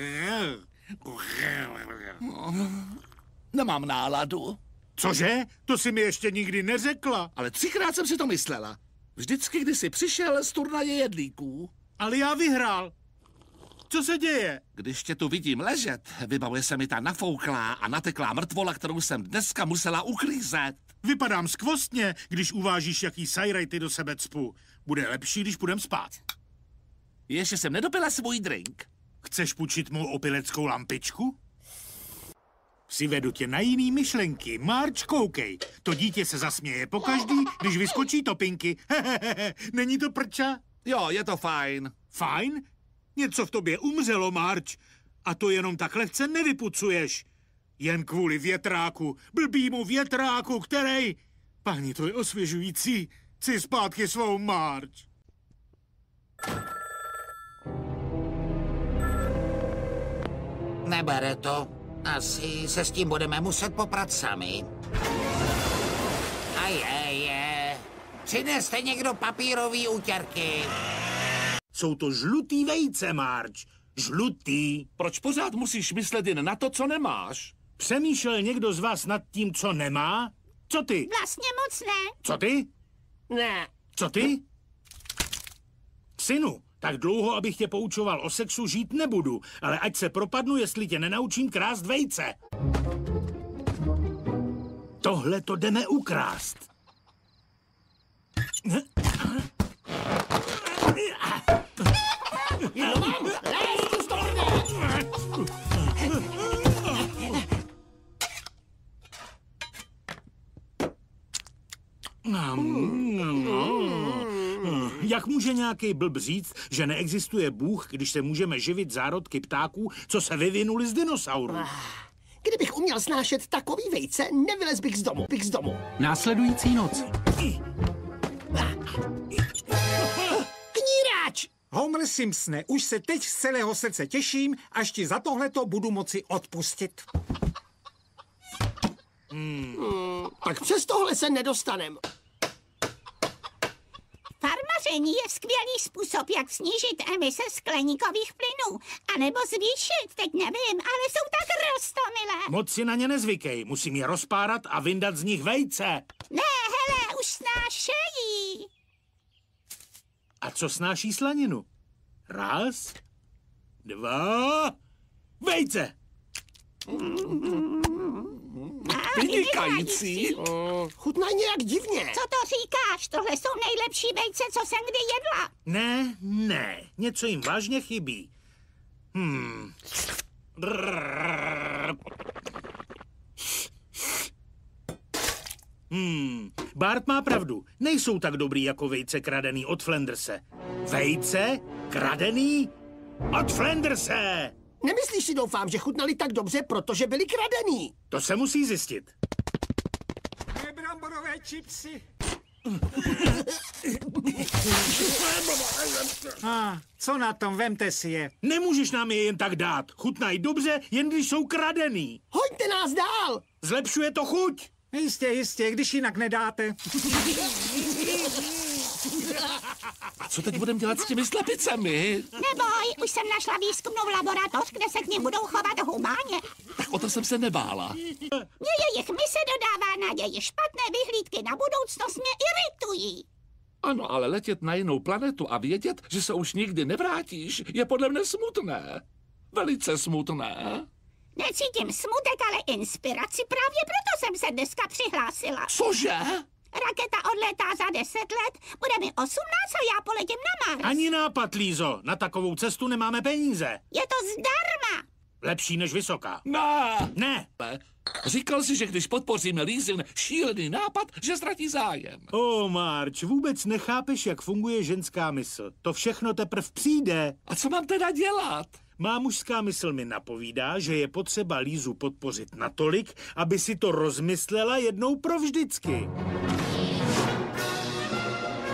Speaker 5: Nemám náladu.
Speaker 1: Cože? To jsi mi ještě nikdy neřekla.
Speaker 5: Ale 3krát jsem si to myslela. Vždycky, když jsi přišel z turnaje jedlíků.
Speaker 1: Ale já vyhrál. Co se děje?
Speaker 5: Když tě tu vidím ležet, vybavuje se mi ta nafouklá a nateklá mrtvola, kterou jsem dneska musela uklízet.
Speaker 1: Vypadám skvostně, když uvážíš, jaký sajrajty do sebe cpu. Bude lepší, když půjdem spát.
Speaker 5: Ještě jsem nedopila svůj drink.
Speaker 1: Chceš půjčit mou opileckou lampičku? Přivedu tě na jiný myšlenky. Marge, koukej. To dítě se zasměje pokaždý, když vyskočí topinky. Není to prča?
Speaker 5: Jo, je to fajn.
Speaker 1: Fajn? Něco v tobě umřelo, Marge. A to jenom tak lehce nevypucuješ. Jen kvůli větráku. Blbýmu větráku, který... Páni, to je osvěžující. Chci zpátky svou Marge.
Speaker 7: Nebere to. Asi se s tím budeme muset poprat sami. A je. Přineste někdo papírový útěrky.
Speaker 1: Jsou to žlutý vejce, Marge. Žlutý.
Speaker 5: Proč pořád musíš myslet jen na to, co nemáš?
Speaker 1: Přemýšlel někdo z vás nad tím, co nemá? Co ty?
Speaker 3: Vlastně moc ne.
Speaker 1: Co ty?
Speaker 15: Ne.
Speaker 1: Co ty? Synu, tak dlouho, abych tě poučoval o sexu, žít nebudu, ale ať se propadnu, jestli tě nenaučím krást vejce. Tohle to jdeme ukrást. Jak může nějaký blb říct, že neexistuje Bůh, když se můžeme živit zárodky ptáků, co se vyvinuli z dinosaurů?
Speaker 8: Kdybych uměl snášet takový vejce, nevylez bych z domu.
Speaker 4: Následující noc.
Speaker 8: Kníráč!
Speaker 11: Homer Simpsone, už se teď z celého srdce těším, až ti za tohleto budu moci odpustit.
Speaker 8: Tak přes tohle se nedostanem.
Speaker 3: Farmaření je skvělý způsob, jak snížit emise skleníkových plynů. A nebo zvýšit, teď nevím, ale jsou tak roztomilé.
Speaker 1: Moc si na ně nezvykej, musím je rozpárat a vyndat z nich vejce.
Speaker 3: Ne, hele, už snášejí.
Speaker 1: A co snáší slaninu? 1, 2, vejce!
Speaker 5: Vynikající.
Speaker 8: Chutná nějak divně.
Speaker 3: Co to říkáš? Tohle jsou nejlepší vejce, co jsem kdy jedla.
Speaker 1: Ne, něco jim vážně chybí. Bart má pravdu. Nejsou tak dobrý jako vejce kradený od Flanderse. Vejce kradený od Flanderse!
Speaker 8: Nemyslíš si, doufám, že chutnali tak dobře, protože byli kradený.
Speaker 1: To se musí zjistit.
Speaker 11: Bramborové čipsy. Co na tom, vemte si je.
Speaker 1: Nemůžeš nám je jen tak dát. Chutnají dobře, jen když jsou kradený.
Speaker 8: Hoďte nás dál.
Speaker 1: Zlepšuje to chuť.
Speaker 11: Jistě, když jinak nedáte.
Speaker 5: A co teď budeme dělat s těmi slepicemi?
Speaker 3: Neboj, už jsem našla výzkumnou laboratoř, kde se k nim budou chovat humánně.
Speaker 5: Tak o to jsem se nebála.
Speaker 3: Mě jejich mise dodává naději. Špatné vyhlídky na budoucnost mě iritují.
Speaker 5: Ano, ale letět na jinou planetu a vědět, že se už nikdy nevrátíš, je podle mne smutné. Velice smutné.
Speaker 3: Necítím smutek, ale inspiraci. Právě proto jsem se dneska přihlásila.
Speaker 5: Cože?
Speaker 3: Raketa odlétá za 10 let, bude mi 18 a já poletím na Mars.
Speaker 1: Ani nápad, Lízo. Na takovou cestu nemáme peníze.
Speaker 3: Je to zdarma.
Speaker 1: Lepší než vysoká. Ne.
Speaker 5: Říkal si, že když podpoříme Lízin šílený nápad, že ztratí zájem.
Speaker 1: Marge, vůbec nechápeš, jak funguje ženská mysl. To všechno teprv přijde.
Speaker 5: A co mám teda dělat?
Speaker 1: Má mužská mysl mi napovídá, že je potřeba Lízu podpořit natolik, aby si to rozmyslela jednou provždycky.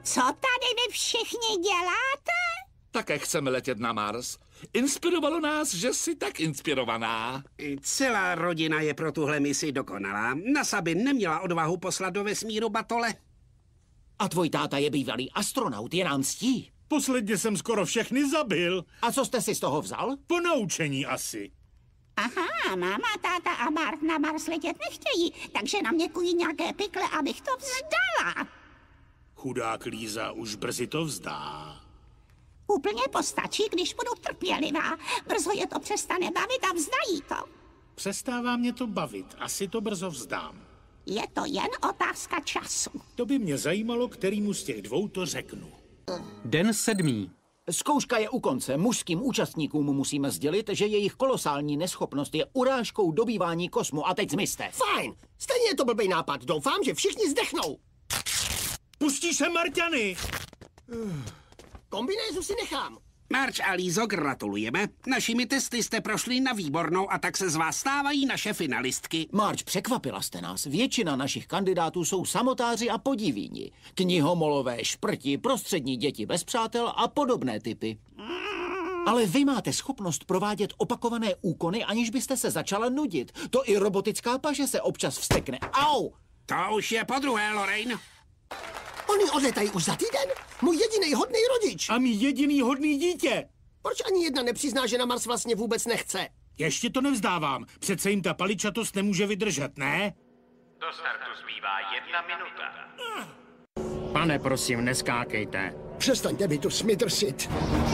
Speaker 3: Co tady vy všichni děláte?
Speaker 5: Také chceme letět na Mars. Inspirovalo nás, že jsi tak inspirovaná.
Speaker 19: Celá rodina je pro tuhle misi dokonalá. NASA by neměla odvahu poslat do vesmíru batole.
Speaker 12: A tvůj táta je bývalý astronaut, je nám ctí.
Speaker 1: Posledně jsem skoro všechny zabil.
Speaker 12: A co jste si z toho vzal?
Speaker 1: Ponaučení asi.
Speaker 3: Aha, máma, táta a Bart na Mars letět nechtějí, takže nám děkují nějaké pikle, abych to vzdala.
Speaker 1: Chudák Líza už brzy to vzdá.
Speaker 3: Úplně postačí, když budu trpělivá. Brzo je to přestane bavit a vzdají to.
Speaker 1: Přestává mě to bavit, asi to brzo vzdám.
Speaker 3: Je to jen otázka času.
Speaker 1: To by mě zajímalo, kterýmu z těch dvou to řeknu.
Speaker 4: Den 7.
Speaker 12: Zkouška je u konce. Mužským účastníkům musíme sdělit, že jejich kolosální neschopnost je urážkou dobývání kosmu. A teď zmizte.
Speaker 8: Fajn, stejně je to blbý nápad. Doufám, že všichni zdechnou.
Speaker 1: Pustí se Marťany!
Speaker 8: Kombinézu si nechám.
Speaker 19: Marč a Lízo, gratulujeme. Našimi testy jste prošli na výbornou a tak se z vás stávají naše finalistky.
Speaker 12: Marč, překvapila jste nás. Většina našich kandidátů jsou samotáři a podivíni. Knihomolové, šprti, prostřední děti bez přátel a podobné typy. Ale vy máte schopnost provádět opakované úkony, aniž byste se začala nudit. To i robotická paže se občas vztekne. Au!
Speaker 19: To už je podruhé, Lorraine.
Speaker 8: Oni odletají už za týden? Můj jediný hodný rodič.
Speaker 1: A mý jediný hodný dítě.
Speaker 8: Proč ani jedna nepřizná, že na Mars vlastně vůbec nechce?
Speaker 1: Ještě to nevzdávám. Přece jim ta paličatost nemůže vydržet, ne?
Speaker 22: Do startu zbývá 1 minuta.
Speaker 23: Pane, prosím, neskákejte.
Speaker 8: Přestaňte mi tu smidrsit.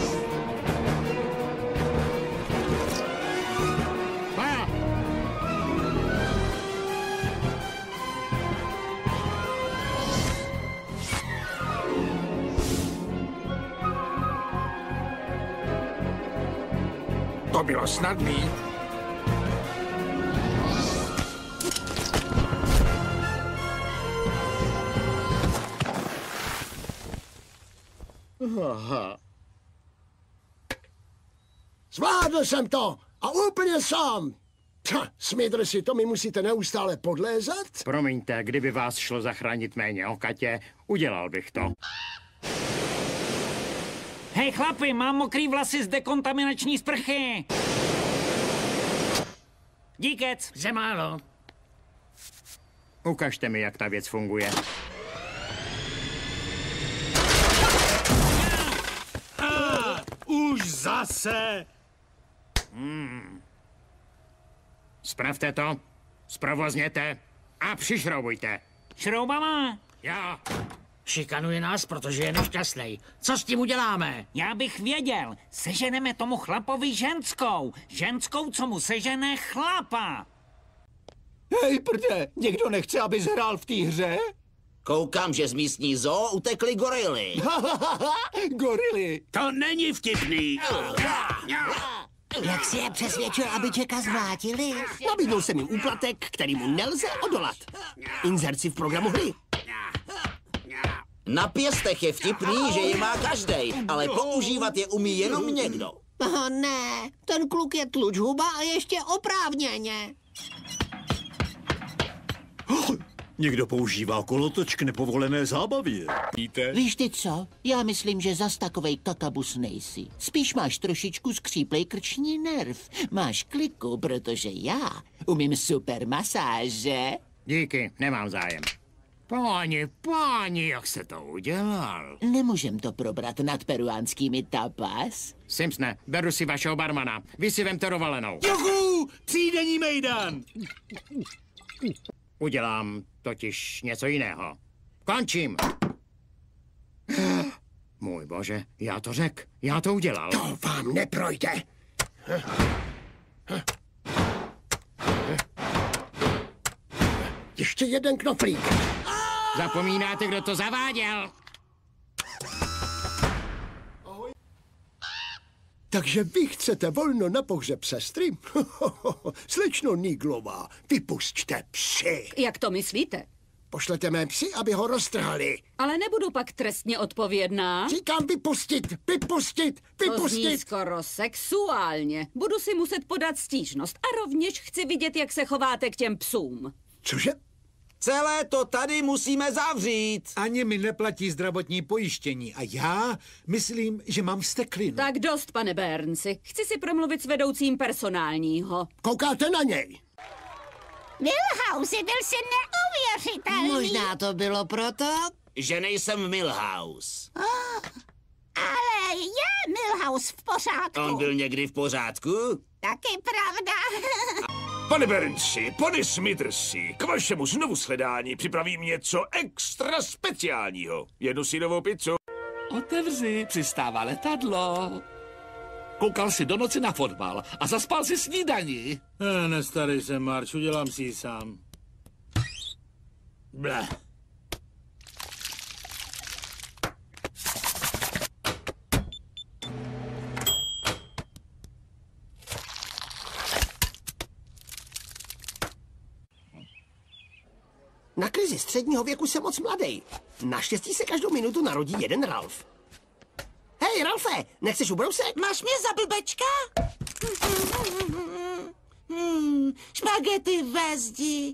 Speaker 5: To bylo snadný.
Speaker 8: Aha. Zvládl jsem to a úplně sám. Smidrsi, to mi musíte neustále podlézat?
Speaker 23: Promiňte, kdyby vás šlo zachránit méně o Katě, udělal bych to.
Speaker 6: Hej chlapi, mám mokrý vlasy z dekontaminační sprchy. Díkec.
Speaker 23: Že málo. Ukažte mi, jak ta věc funguje.
Speaker 1: Už zase!
Speaker 23: Spravte to, zprovozněte a přišroubujte.
Speaker 6: Šroubama?
Speaker 23: Já.
Speaker 13: Šikanuje nás, protože je nešťastnej. Co s tím uděláme?
Speaker 6: Já bych věděl. Seženeme tomu chlapovi ženskou. Ženskou, co mu sežene chlapa.
Speaker 12: Hej, prde, někdo nechce, abys hrál v té hře?
Speaker 20: Koukám, že z místní zoo utekly gorily.
Speaker 12: Gorily.
Speaker 19: To není vtipný.
Speaker 13: Jak si je přesvědčil, aby Jacka zmlátili?
Speaker 8: Nabídnul jsem jim úplatek, kterýmu nelze odolat. Inzerci v programu hry.
Speaker 20: Na pěstech je vtipný, že je má každej, ale používat je umí jenom někdo.
Speaker 13: Oh, ne, ten kluk je tlučhuba a ještě oprávněně.
Speaker 17: Někdo používá kolotoč k nepovolené zábavě.
Speaker 5: Víte?
Speaker 12: Víš ty co? Já myslím, že zas takovej kakabus nejsi. Spíš máš trošičku skříplej krční nerv. Máš kliku, protože já umím super masáže.
Speaker 23: Díky, nemám zájem. Páni, jak se to udělal?
Speaker 12: Nemůžem to probrat nad peruánskými tapas?
Speaker 23: Simpsone, beru si vašeho barmana. Vy si vemte rovalenou.
Speaker 1: Juhu! Třídenní mejdan!
Speaker 23: Udělám totiž něco jiného. Končím. Můj bože, já to řekl. Já to udělal.
Speaker 8: To vám neprojde. Ještě jeden knoflík.
Speaker 23: Zapomínáte, kdo to zaváděl?
Speaker 8: Takže vy chcete volno na pohřeb sestry? Slečno Níglová, vypusťte psy.
Speaker 16: Jak to myslíte?
Speaker 8: Pošlete mé psy, aby ho roztrhali.
Speaker 16: Ale nebudu pak trestně odpovědná.
Speaker 8: Říkám vypustit, vypustit,
Speaker 16: To zní
Speaker 8: vypustit.
Speaker 16: skoro sexuálně. Budu si muset podat stížnost a rovněž chci vidět, jak se chováte k těm psům.
Speaker 8: Cože?
Speaker 2: Celé to tady musíme zavřít.
Speaker 11: Ani mi neplatí zdravotní pojištění a já myslím, že mám vsteklinu.
Speaker 16: Tak dost, pane Burnsi. Chci si promluvit s vedoucím personálního.
Speaker 10: Koukáte na něj.
Speaker 3: Milhouse, byl jsi neuvěřitelný.
Speaker 7: Možná to bylo proto, že nejsem Milhouse.
Speaker 3: Ale je Milhouse v pořádku.
Speaker 17: On byl někdy v pořádku?
Speaker 3: Taky pravda.
Speaker 14: Pane Burnsi, pane Smithersi, k vašemu znovu shledání připravím něco extra speciálního. Jednu sírovou pizzu.
Speaker 5: Otevři, přistává letadlo. Koukal si do noci na fotbal a zaspal si snídani.
Speaker 1: Nestarej se, Marč, udělám si ji sám. Bleh.
Speaker 12: Na krizi středního věku jsem moc mladý. Naštěstí se každou minutu narodí jeden Ralf. Hej, Ralfe, nechceš ubrousek?
Speaker 9: Máš mě za blbečka? Špagety ve zdi.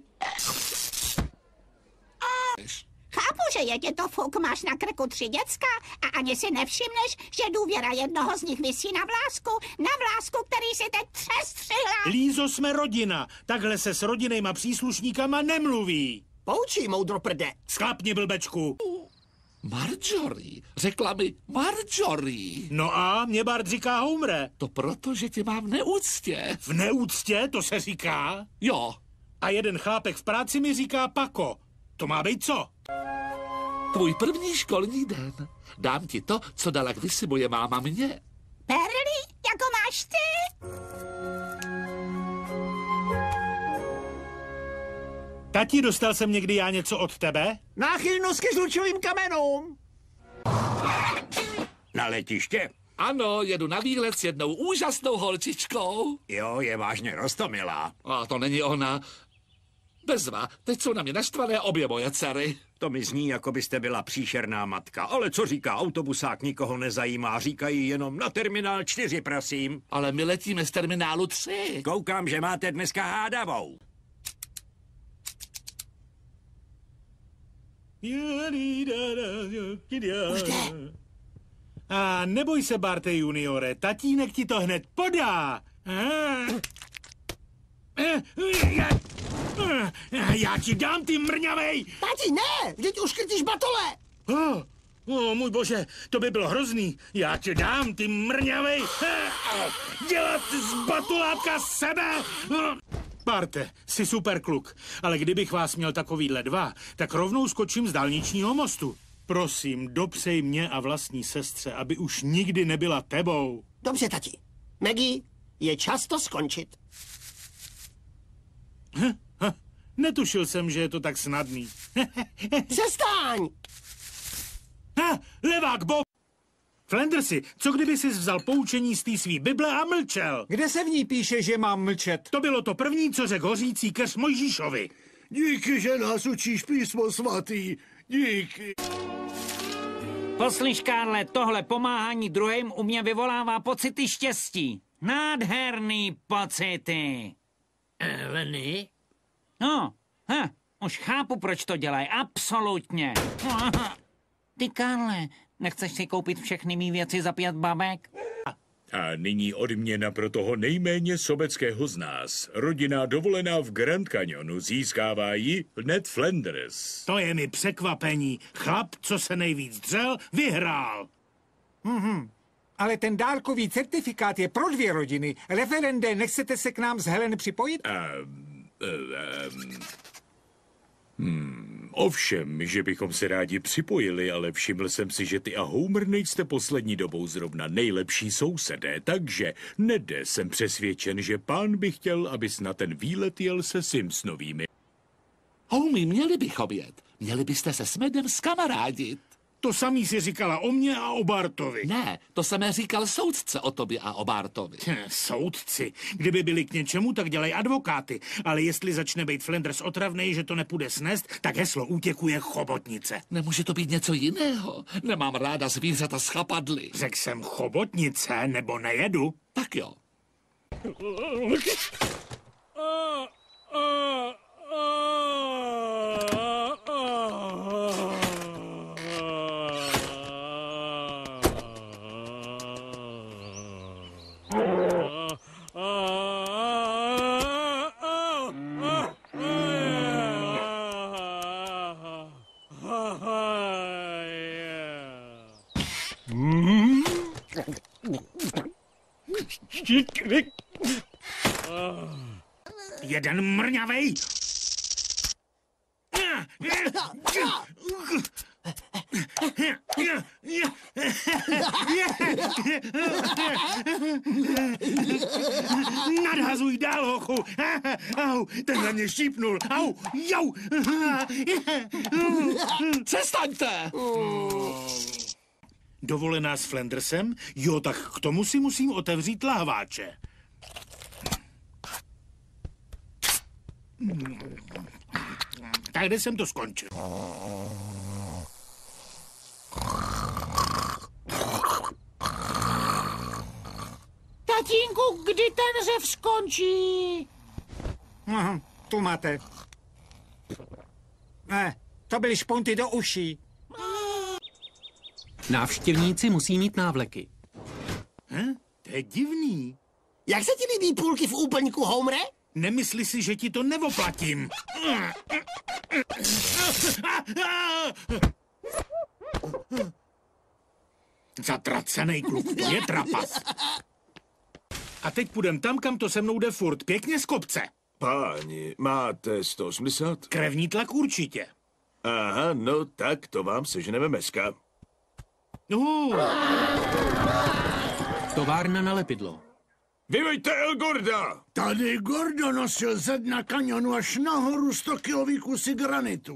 Speaker 3: Chápu, že je tě to fuk, máš na krku 3 děcka a ani si nevšimneš, že důvěra jednoho z nich visí na vlásku, který si teď přestřihla.
Speaker 1: Lízo, jsme rodina. Takhle se s rodinnýma příslušníkama nemluví.
Speaker 12: Poučí, moudroprde.
Speaker 1: Sklapni, blbečku.
Speaker 5: Marjorie, řekla mi Marjorie.
Speaker 1: No a mě Bart říká Homere.
Speaker 5: To proto, že tě mám v neúctě.
Speaker 1: V neúctě? To se říká?
Speaker 5: Jo.
Speaker 1: A jeden chlápek v práci mi říká Pako. To má být co?
Speaker 5: Tvůj první školní den. Dám ti to, co dala kdysi moje máma mě.
Speaker 3: Perly, jako máš ty?
Speaker 1: Tati, dostal jsem někdy já něco od tebe?
Speaker 8: Náchylnost ke žlučovým kamenům.
Speaker 17: Na letiště?
Speaker 5: Ano, jedu na výlet s jednou úžasnou holčičkou.
Speaker 17: Jo, je vážně roztomilá.
Speaker 5: A to není ona. Bezva, teď jsou na mě naštvané obě moje dcery.
Speaker 17: To mi zní, jako byste byla příšerná matka. Ale co říká autobusák, nikoho nezajímá. Říkají jenom na terminál 4, prosím.
Speaker 5: Ale my letíme z terminálu 3.
Speaker 17: Koukám, že máte dneska hádavou.
Speaker 1: Už jde. A neboj se, Barte juniore, tatínek ti to hned podá. Já ti dám, ty mrňavej!
Speaker 12: Tati, ne! Vždyť už krtíš batole!
Speaker 1: Můj bože, to by bylo hrozný. Já ti dám, ty mrňavej! Dělat z batulátka sebe! Barte, jsi super kluk, ale kdybych vás měl takovýhle 2, tak rovnou skočím z dálničního mostu. Prosím, dopřej mě a vlastní sestře, aby už nikdy nebyla tebou.
Speaker 12: Dobře, tati. Maggie, je čas to skončit.
Speaker 1: Netušil jsem, že je to tak snadný.
Speaker 12: Přestaň!
Speaker 1: Levák Bob! Flandersi, co kdyby jsi vzal poučení z té svý Bible a mlčel?
Speaker 11: Kde se v ní píše, že mám mlčet?
Speaker 1: To bylo to první, co řekl hořící keř Mojžíšovi.
Speaker 10: Díky, že nás učíš písmo svatý. Díky.
Speaker 6: Poslyš, Karle, tohle pomáhání druhým u mě vyvolává pocity štěstí. Nádherný pocity.
Speaker 7: Lenny?
Speaker 6: No, už chápu, proč to dělají, absolutně. Ty, Karle, nechceš si koupit všechny mý věci za 5 babek?
Speaker 18: A nyní odměna pro toho nejméně sobeckého z nás. Rodinná dovolená v Grand Canyonu získává ji Ned Flanders.
Speaker 1: To je mi překvapení. Chlap, co se nejvíc dřel, vyhrál.
Speaker 11: Ale ten dálkový certifikát je pro 2 rodiny. Referende, nechcete se k nám s Helen připojit?
Speaker 18: Ovšem, že bychom se rádi připojili, ale všiml jsem si, že ty a Homer nejste poslední dobou zrovna nejlepší sousedé, takže Nede, jsem přesvědčen, že pán by chtěl, abys na ten výlet jel se Simpsonovými.
Speaker 5: Homie, měli bychom jet. Měli byste se s Medem skamarádit.
Speaker 1: To samý si říkala o mně a o Bartovi.
Speaker 5: Ne, to jsem říkal soudce o tobě a o Bartovi.
Speaker 1: Soudci. Kdyby byli k něčemu, tak dělají advokáty. Ale jestli začne být Flanders otravnej, že to nepůjde snést, tak heslo útěku je chobotnice.
Speaker 5: Nemůže to být něco jiného. Nemám ráda zvířata z chapadly.
Speaker 1: Řekl jsem chobotnice, nebo nejedu?
Speaker 5: Tak jo.
Speaker 1: Jeden mrňavej. Nadhazuj dál, hochu. Au, tenhle mě štípnul. Au, jau.
Speaker 5: Přestaňte!
Speaker 1: Dovolená s Flandersem? Jo, tak k tomu si musím otevřít lahváče. Tak kde jsem to skončil?
Speaker 6: Tatínku, kdy ten řev skončí?
Speaker 11: Aha, tu máte. To byly šponty do uší.
Speaker 4: Návštěvníci musí mít návleky.
Speaker 1: To je divný.
Speaker 15: Jak se ti líbí půlky v úplňku, Homere?
Speaker 1: Nemysli si, že ti to nevoplatím. Zatracenej kluk, to je trapas. A teď půjdem tam, kam to se mnou jde furt. Pěkně z kopce.
Speaker 14: Páni, máte 180?
Speaker 1: Krevní tlak určitě.
Speaker 14: Aha, no tak to vám seženeme meska.
Speaker 4: Továrna na lepidlo.
Speaker 14: Vymejte El Gorda!
Speaker 10: Tady Gordo nosil ze dna kanionu až nahoru 100-kilový kusy granitu.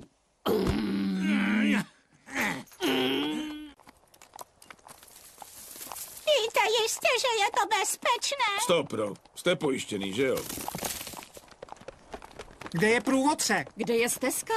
Speaker 3: Víte jistě, že je to bezpečné?
Speaker 14: Stopro, jste pojištěný, že jo?
Speaker 11: Kde je průvodce?
Speaker 16: Kde je stezka?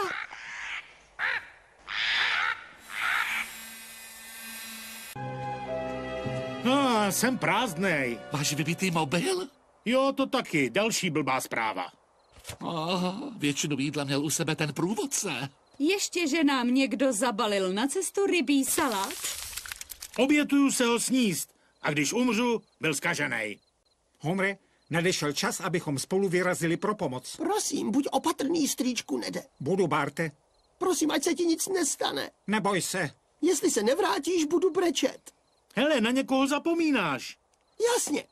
Speaker 1: Jsem prázdnej.
Speaker 5: Máš vybitý mobil?
Speaker 1: Jo, to taky. Další blbá zpráva.
Speaker 5: Většinu jídla měl u sebe ten průvodce.
Speaker 16: Ještě, že nám někdo zabalil na cestu rybí salát?
Speaker 1: Obětuju se ho sníst. A když umřu, byl zkaženej.
Speaker 11: Homere, nadešel čas, abychom spolu vyrazili pro pomoc.
Speaker 15: Prosím, buď opatrný, strýčku Nede.
Speaker 11: Budu, Barte.
Speaker 15: Prosím, ať se ti nic nestane.
Speaker 11: Neboj se.
Speaker 15: Jestli se nevrátíš, budu brečet.
Speaker 1: Hele, na někoho zapomínáš.
Speaker 15: Jasně.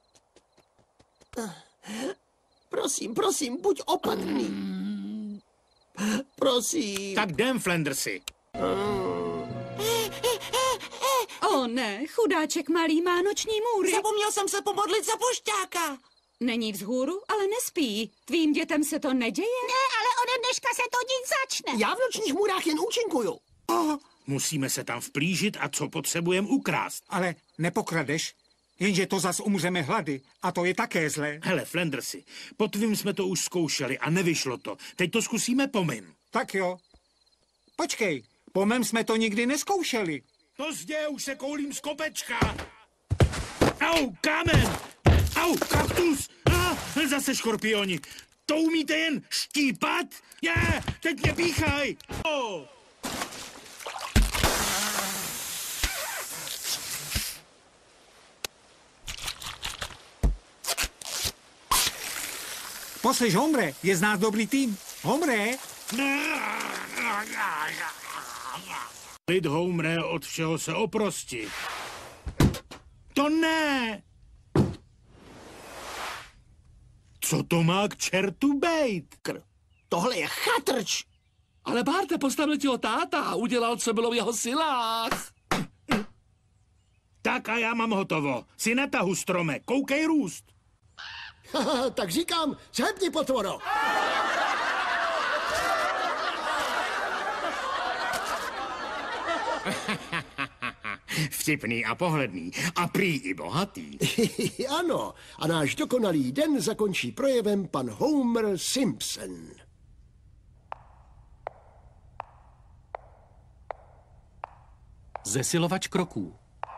Speaker 15: Prosím, buď opatrný. Prosím.
Speaker 1: Tak jdem, Flandersy.
Speaker 16: O ne, chudáček malý má noční můry.
Speaker 9: Zapomněl jsem se pomodlit za pošťáka.
Speaker 16: Není vzhůru, ale nespí. Tvým dětem se to neděje?
Speaker 3: Ne, ale ode dneška se to dít začne.
Speaker 15: Já v nočních můrách jen účinkuju.
Speaker 1: Musíme se tam vplížit a co potřebujeme ukrást.
Speaker 11: Ale nepokradeš, jenže to zas umřeme hlady a to je také zlé.
Speaker 1: Hele, Flandersy, po tvým jsme to už zkoušeli a nevyšlo to. Teď to zkusíme po mým.
Speaker 11: Tak jo. Počkej, po mém jsme to nikdy neskoušeli.
Speaker 1: Pozdě, už se koulím z kopečka. Au, kámen! Au, kaktus! Zase škorpioni. To umíte jen štípat? Teď mě píchaj!
Speaker 11: Poslyš, Homere, je z nás dobrý tým. Homere?
Speaker 1: Lid, Homere, od všeho se oprosti. To ne! Co to má k čertu bejt?
Speaker 15: Tohle je chatrč.
Speaker 5: Ale Barte, postavil ti ho táta a udělal, co bylo v jeho silách.
Speaker 1: Tak a já mám hotovo. Si netahu, strome, koukej růst.
Speaker 15: Tak říkám, zhebni, potvoro.
Speaker 23: Vtipný a pohledný. A prý i bohatý.
Speaker 15: Ano, a náš dokonalý den zakončí projevem pan Homer Simpson.
Speaker 4: Zesilovač kroků.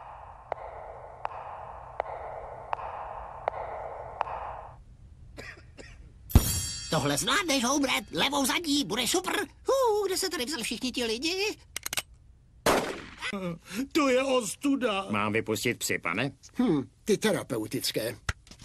Speaker 13: Tohle zvládneš, Homere, levou zadní, bude super. Kde se tady vzali všichni ti lidi?
Speaker 1: To je ostuda.
Speaker 23: Mám vypustit psy, pane?
Speaker 15: Ty terapeutické.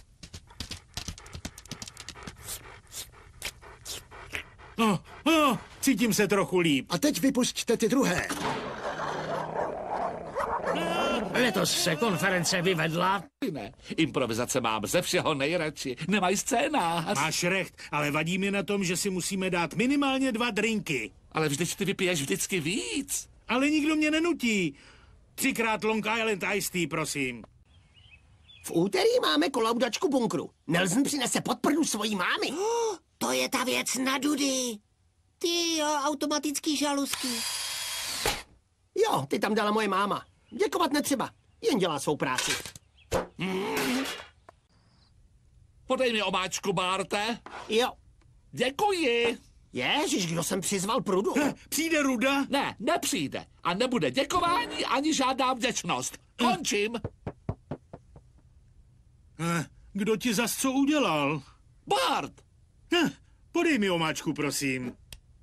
Speaker 1: Cítím se trochu líp.
Speaker 15: A teď vypusťte ty druhé.
Speaker 19: Letos se konference vyvedla.
Speaker 5: Ne, improvizace mám ze všeho nejradši. Nemají scénář.
Speaker 1: Máš recht, ale vadí mi na tom, že si musíme dát minimálně 2 drinky.
Speaker 5: Ale vždyť ty vypiješ vždycky víc.
Speaker 1: Ale nikdo mě nenutí. 3krát Long Island Iced Tea, prosím.
Speaker 15: V úterý máme kolaudačku bunkru. Nelson přinese pod prdu svojí mámy.
Speaker 13: To je ta věc na dudy. Ty jo, automatický žaluzky.
Speaker 15: Jo, ty tam dala moje máma. Děkovat netřeba, jen dělá svou práci.
Speaker 5: Podej mi omáčku, Barte.
Speaker 15: Jo.
Speaker 5: Děkuji.
Speaker 15: Ježiš, kdo jsem přizval prudu?
Speaker 1: Přijde Ruda?
Speaker 5: Ne, nepřijde. A nebude děkování ani žádná vděčnost. Končím.
Speaker 1: Kdo ti zas co udělal?
Speaker 5: Bart.
Speaker 1: Podej mi omáčku, prosím.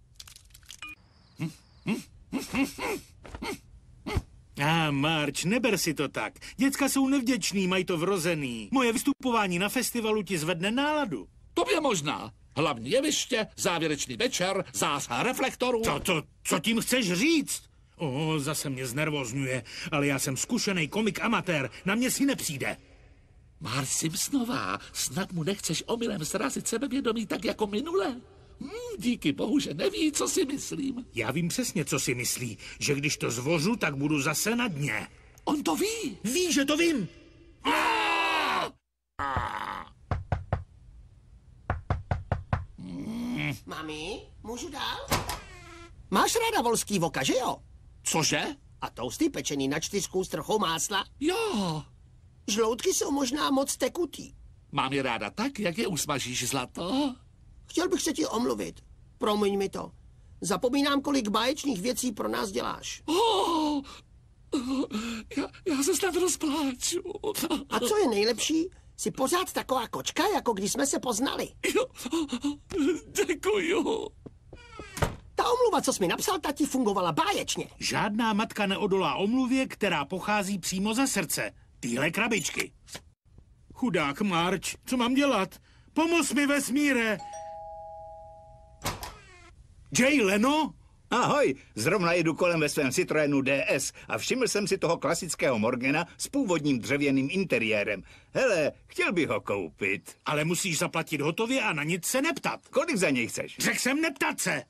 Speaker 1: Marč, neber si to tak. Děcka jsou nevděční, mají to vrozený. Moje vystupování na festivalu ti zvedne náladu.
Speaker 5: Tobě možná. Hlavní jeviště, závěrečný večer, zásah reflektorů.
Speaker 1: Co tím chceš říct? Zase mě znervozňuje, ale já jsem zkušený komik amatér, na mě si nepřijde.
Speaker 5: Marge Simpsonová, snad mu nechceš omylem srazit sebevědomí tak jako minule? Díky bohu, že neví, co si myslím.
Speaker 1: Já vím přesně, co si myslí, že když to zvořu, tak budu zase na dně.
Speaker 5: On to ví.
Speaker 1: Ví, že to vím.
Speaker 15: Mami, můžu dál? Máš ráda volský voka, že jo?
Speaker 5: Cože?
Speaker 15: A tousty pečený na 4 s trochou másla?
Speaker 5: Jo.
Speaker 15: Žloutky jsou možná moc tekutý.
Speaker 5: Mám je ráda tak, jak je usmažíš, zlato?
Speaker 15: Chtěl bych se ti omluvit. Promiň mi to. Zapomínám, kolik báječných věcí pro nás děláš.
Speaker 5: Já se snad rozpláču.
Speaker 15: A co je nejlepší? Jsi pořád taková kočka, jako když jsme se poznali.
Speaker 5: Jo, děkuju.
Speaker 15: Ta omluva, co jsi mi napsal, ta ti fungovala báječně.
Speaker 1: Žádná matka neodolá omluvě, která pochází přímo ze srdce. Týhle krabičky. Chudák Marge, co mám dělat? Pomoz mi, vesmíre! Jay Leno?
Speaker 21: Ahoj, zrovna jedu kolem ve svém Citroenu DS a všiml jsem si toho klasického Morgana s původním dřevěným interiérem. Hele, chtěl bych ho koupit.
Speaker 1: Ale musíš zaplatit hotově a na nic se neptat.
Speaker 21: Kolik za něj chceš?
Speaker 1: Řekl jsem neptat se.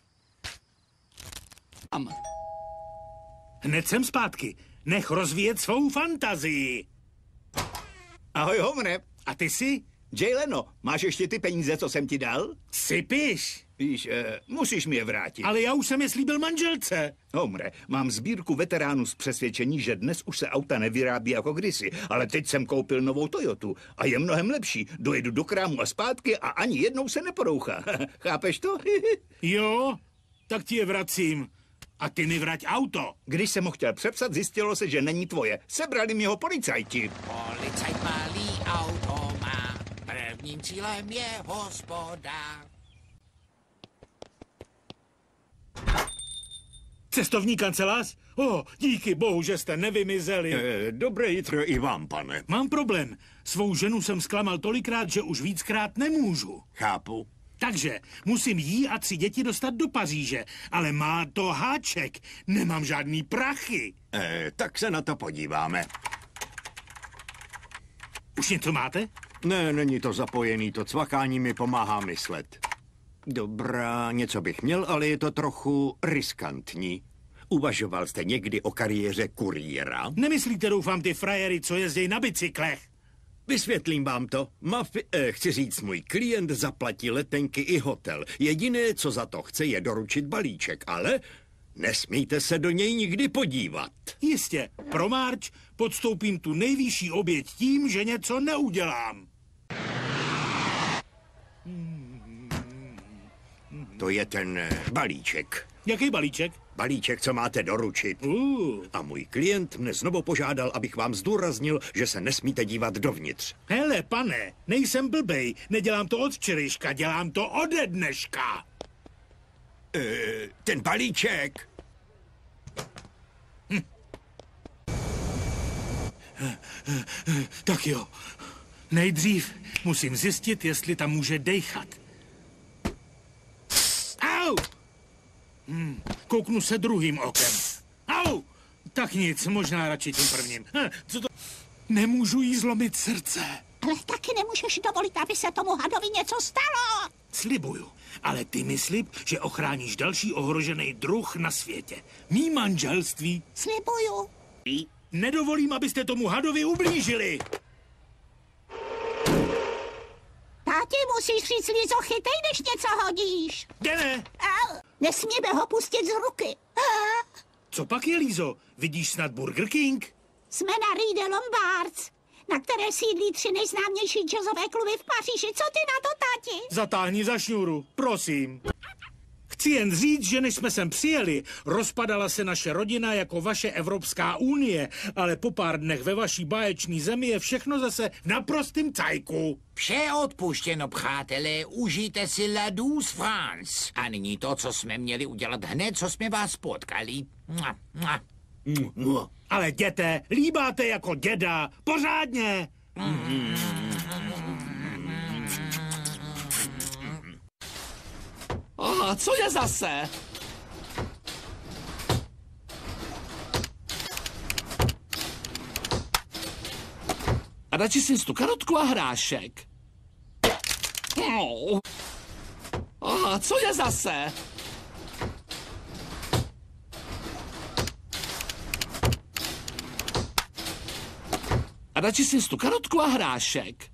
Speaker 1: Hned jsem zpátky. Nech rozvíjet svou fantazii.
Speaker 21: Ahoj, Homre.
Speaker 1: A ty jsi?
Speaker 21: Jay Leno, máš ještě ty peníze, co jsem ti dal?
Speaker 1: Sypiš.
Speaker 21: Víš, musíš mi je vrátit.
Speaker 1: Ale já už jsem je slíbil manželce.
Speaker 21: Homre, mám sbírku veteránů z přesvědčení, že dnes už se auta nevyrábí jako kdysi, ale teď jsem koupil novou Toyotu a je mnohem lepší. Dojedu do krámu a zpátky a ani jednou se neporouchá. Chápeš to?
Speaker 1: Jo, tak ti je vracím. A ty mi vrať auto.
Speaker 21: Když jsem ho chtěl přepsat, zjistilo se, že není tvoje. Sebrali mi ho policajti.
Speaker 7: Policajt malý auto má, prvním cílem je hospoda.
Speaker 1: Cestovní kancelář? Díky bohu, že jste nevymizeli.
Speaker 17: Dobré jitro i vám, pane.
Speaker 1: Mám problém. Svou ženu jsem zklamal tolikrát, že už víckrát nemůžu.
Speaker 17: Chápu.
Speaker 1: Takže musím jí a 3 děti dostat do Paříže. Ale má to háček. Nemám žádný prachy.
Speaker 17: Tak se na to podíváme.
Speaker 1: Už něco máte?
Speaker 17: Ne, není to zapojený, to cvakání mi pomáhá myslet. Dobrá, něco bych měl, ale je to trochu riskantní. Uvažoval jste někdy o kariéře kurýra?
Speaker 1: Nemyslíte, doufám, ty frajery, co jezdí na bicyklech?
Speaker 17: Vysvětlím vám to. Chci říct, můj klient zaplatí letenky i hotel. Jediné, co za to chce, je doručit balíček, ale nesmíte se do něj nikdy podívat.
Speaker 1: Jistě, pro Marge podstoupím tu nejvyšší oběť tím, že něco neudělám.
Speaker 17: To je ten balíček.
Speaker 1: Jaký balíček?
Speaker 17: Balíček, co máte doručit. A můj klient mne znovu požádal, abych vám zdůraznil, že se nesmíte dívat dovnitř.
Speaker 1: Hele, pane, nejsem blbej. Nedělám to od včerejška, dělám to ode dneška.
Speaker 17: Ten balíček.
Speaker 1: Tak jo. Nejdřív musím zjistit, jestli tam může dejchat. Au! Kouknu se druhým okem. Au! Tak nic, možná radši tím prvním. Co to? Nemůžu jí zlomit srdce.
Speaker 3: Ale taky nemůžeš dovolit, aby se tomu hadovi něco stalo.
Speaker 1: Slibuju, ale ty mi slib, že ochráníš další ohrožený druh na světě. Mý manželství.
Speaker 3: Slibuju.
Speaker 1: Nedovolím, abyste tomu hadovi ublížili.
Speaker 3: Táti, musíš říct, Lizo, chytej, než něco hodíš.
Speaker 1: Jdeme.
Speaker 3: Nesmíme ho pustit z ruky.
Speaker 1: Co pak je, Lízo? Vidíš snad Burger King?
Speaker 3: Jsme na Rue de Lombards, na které sídlí 3 nejznámější jazzové kluby v Paříži. Co ty na to, táti?
Speaker 1: Zatáhni za šňůru, prosím. Chci jen říct, že než jsme sem přijeli, rozpadala se naše rodina jako vaše Evropská unie, ale po pár dnech ve vaší báječné zemi je všechno zase v naprostým cajku.
Speaker 7: Vše odpuštěno, přátelé, užijte si La Douce France. A nyní to, co jsme měli udělat hned, co jsme vás potkali.
Speaker 1: Ale děte, líbáte jako děda, pořádně.
Speaker 5: A co je zase? A radši si tu karotku a hrášek. A co je zase? A radši si tu karotku a hrášek.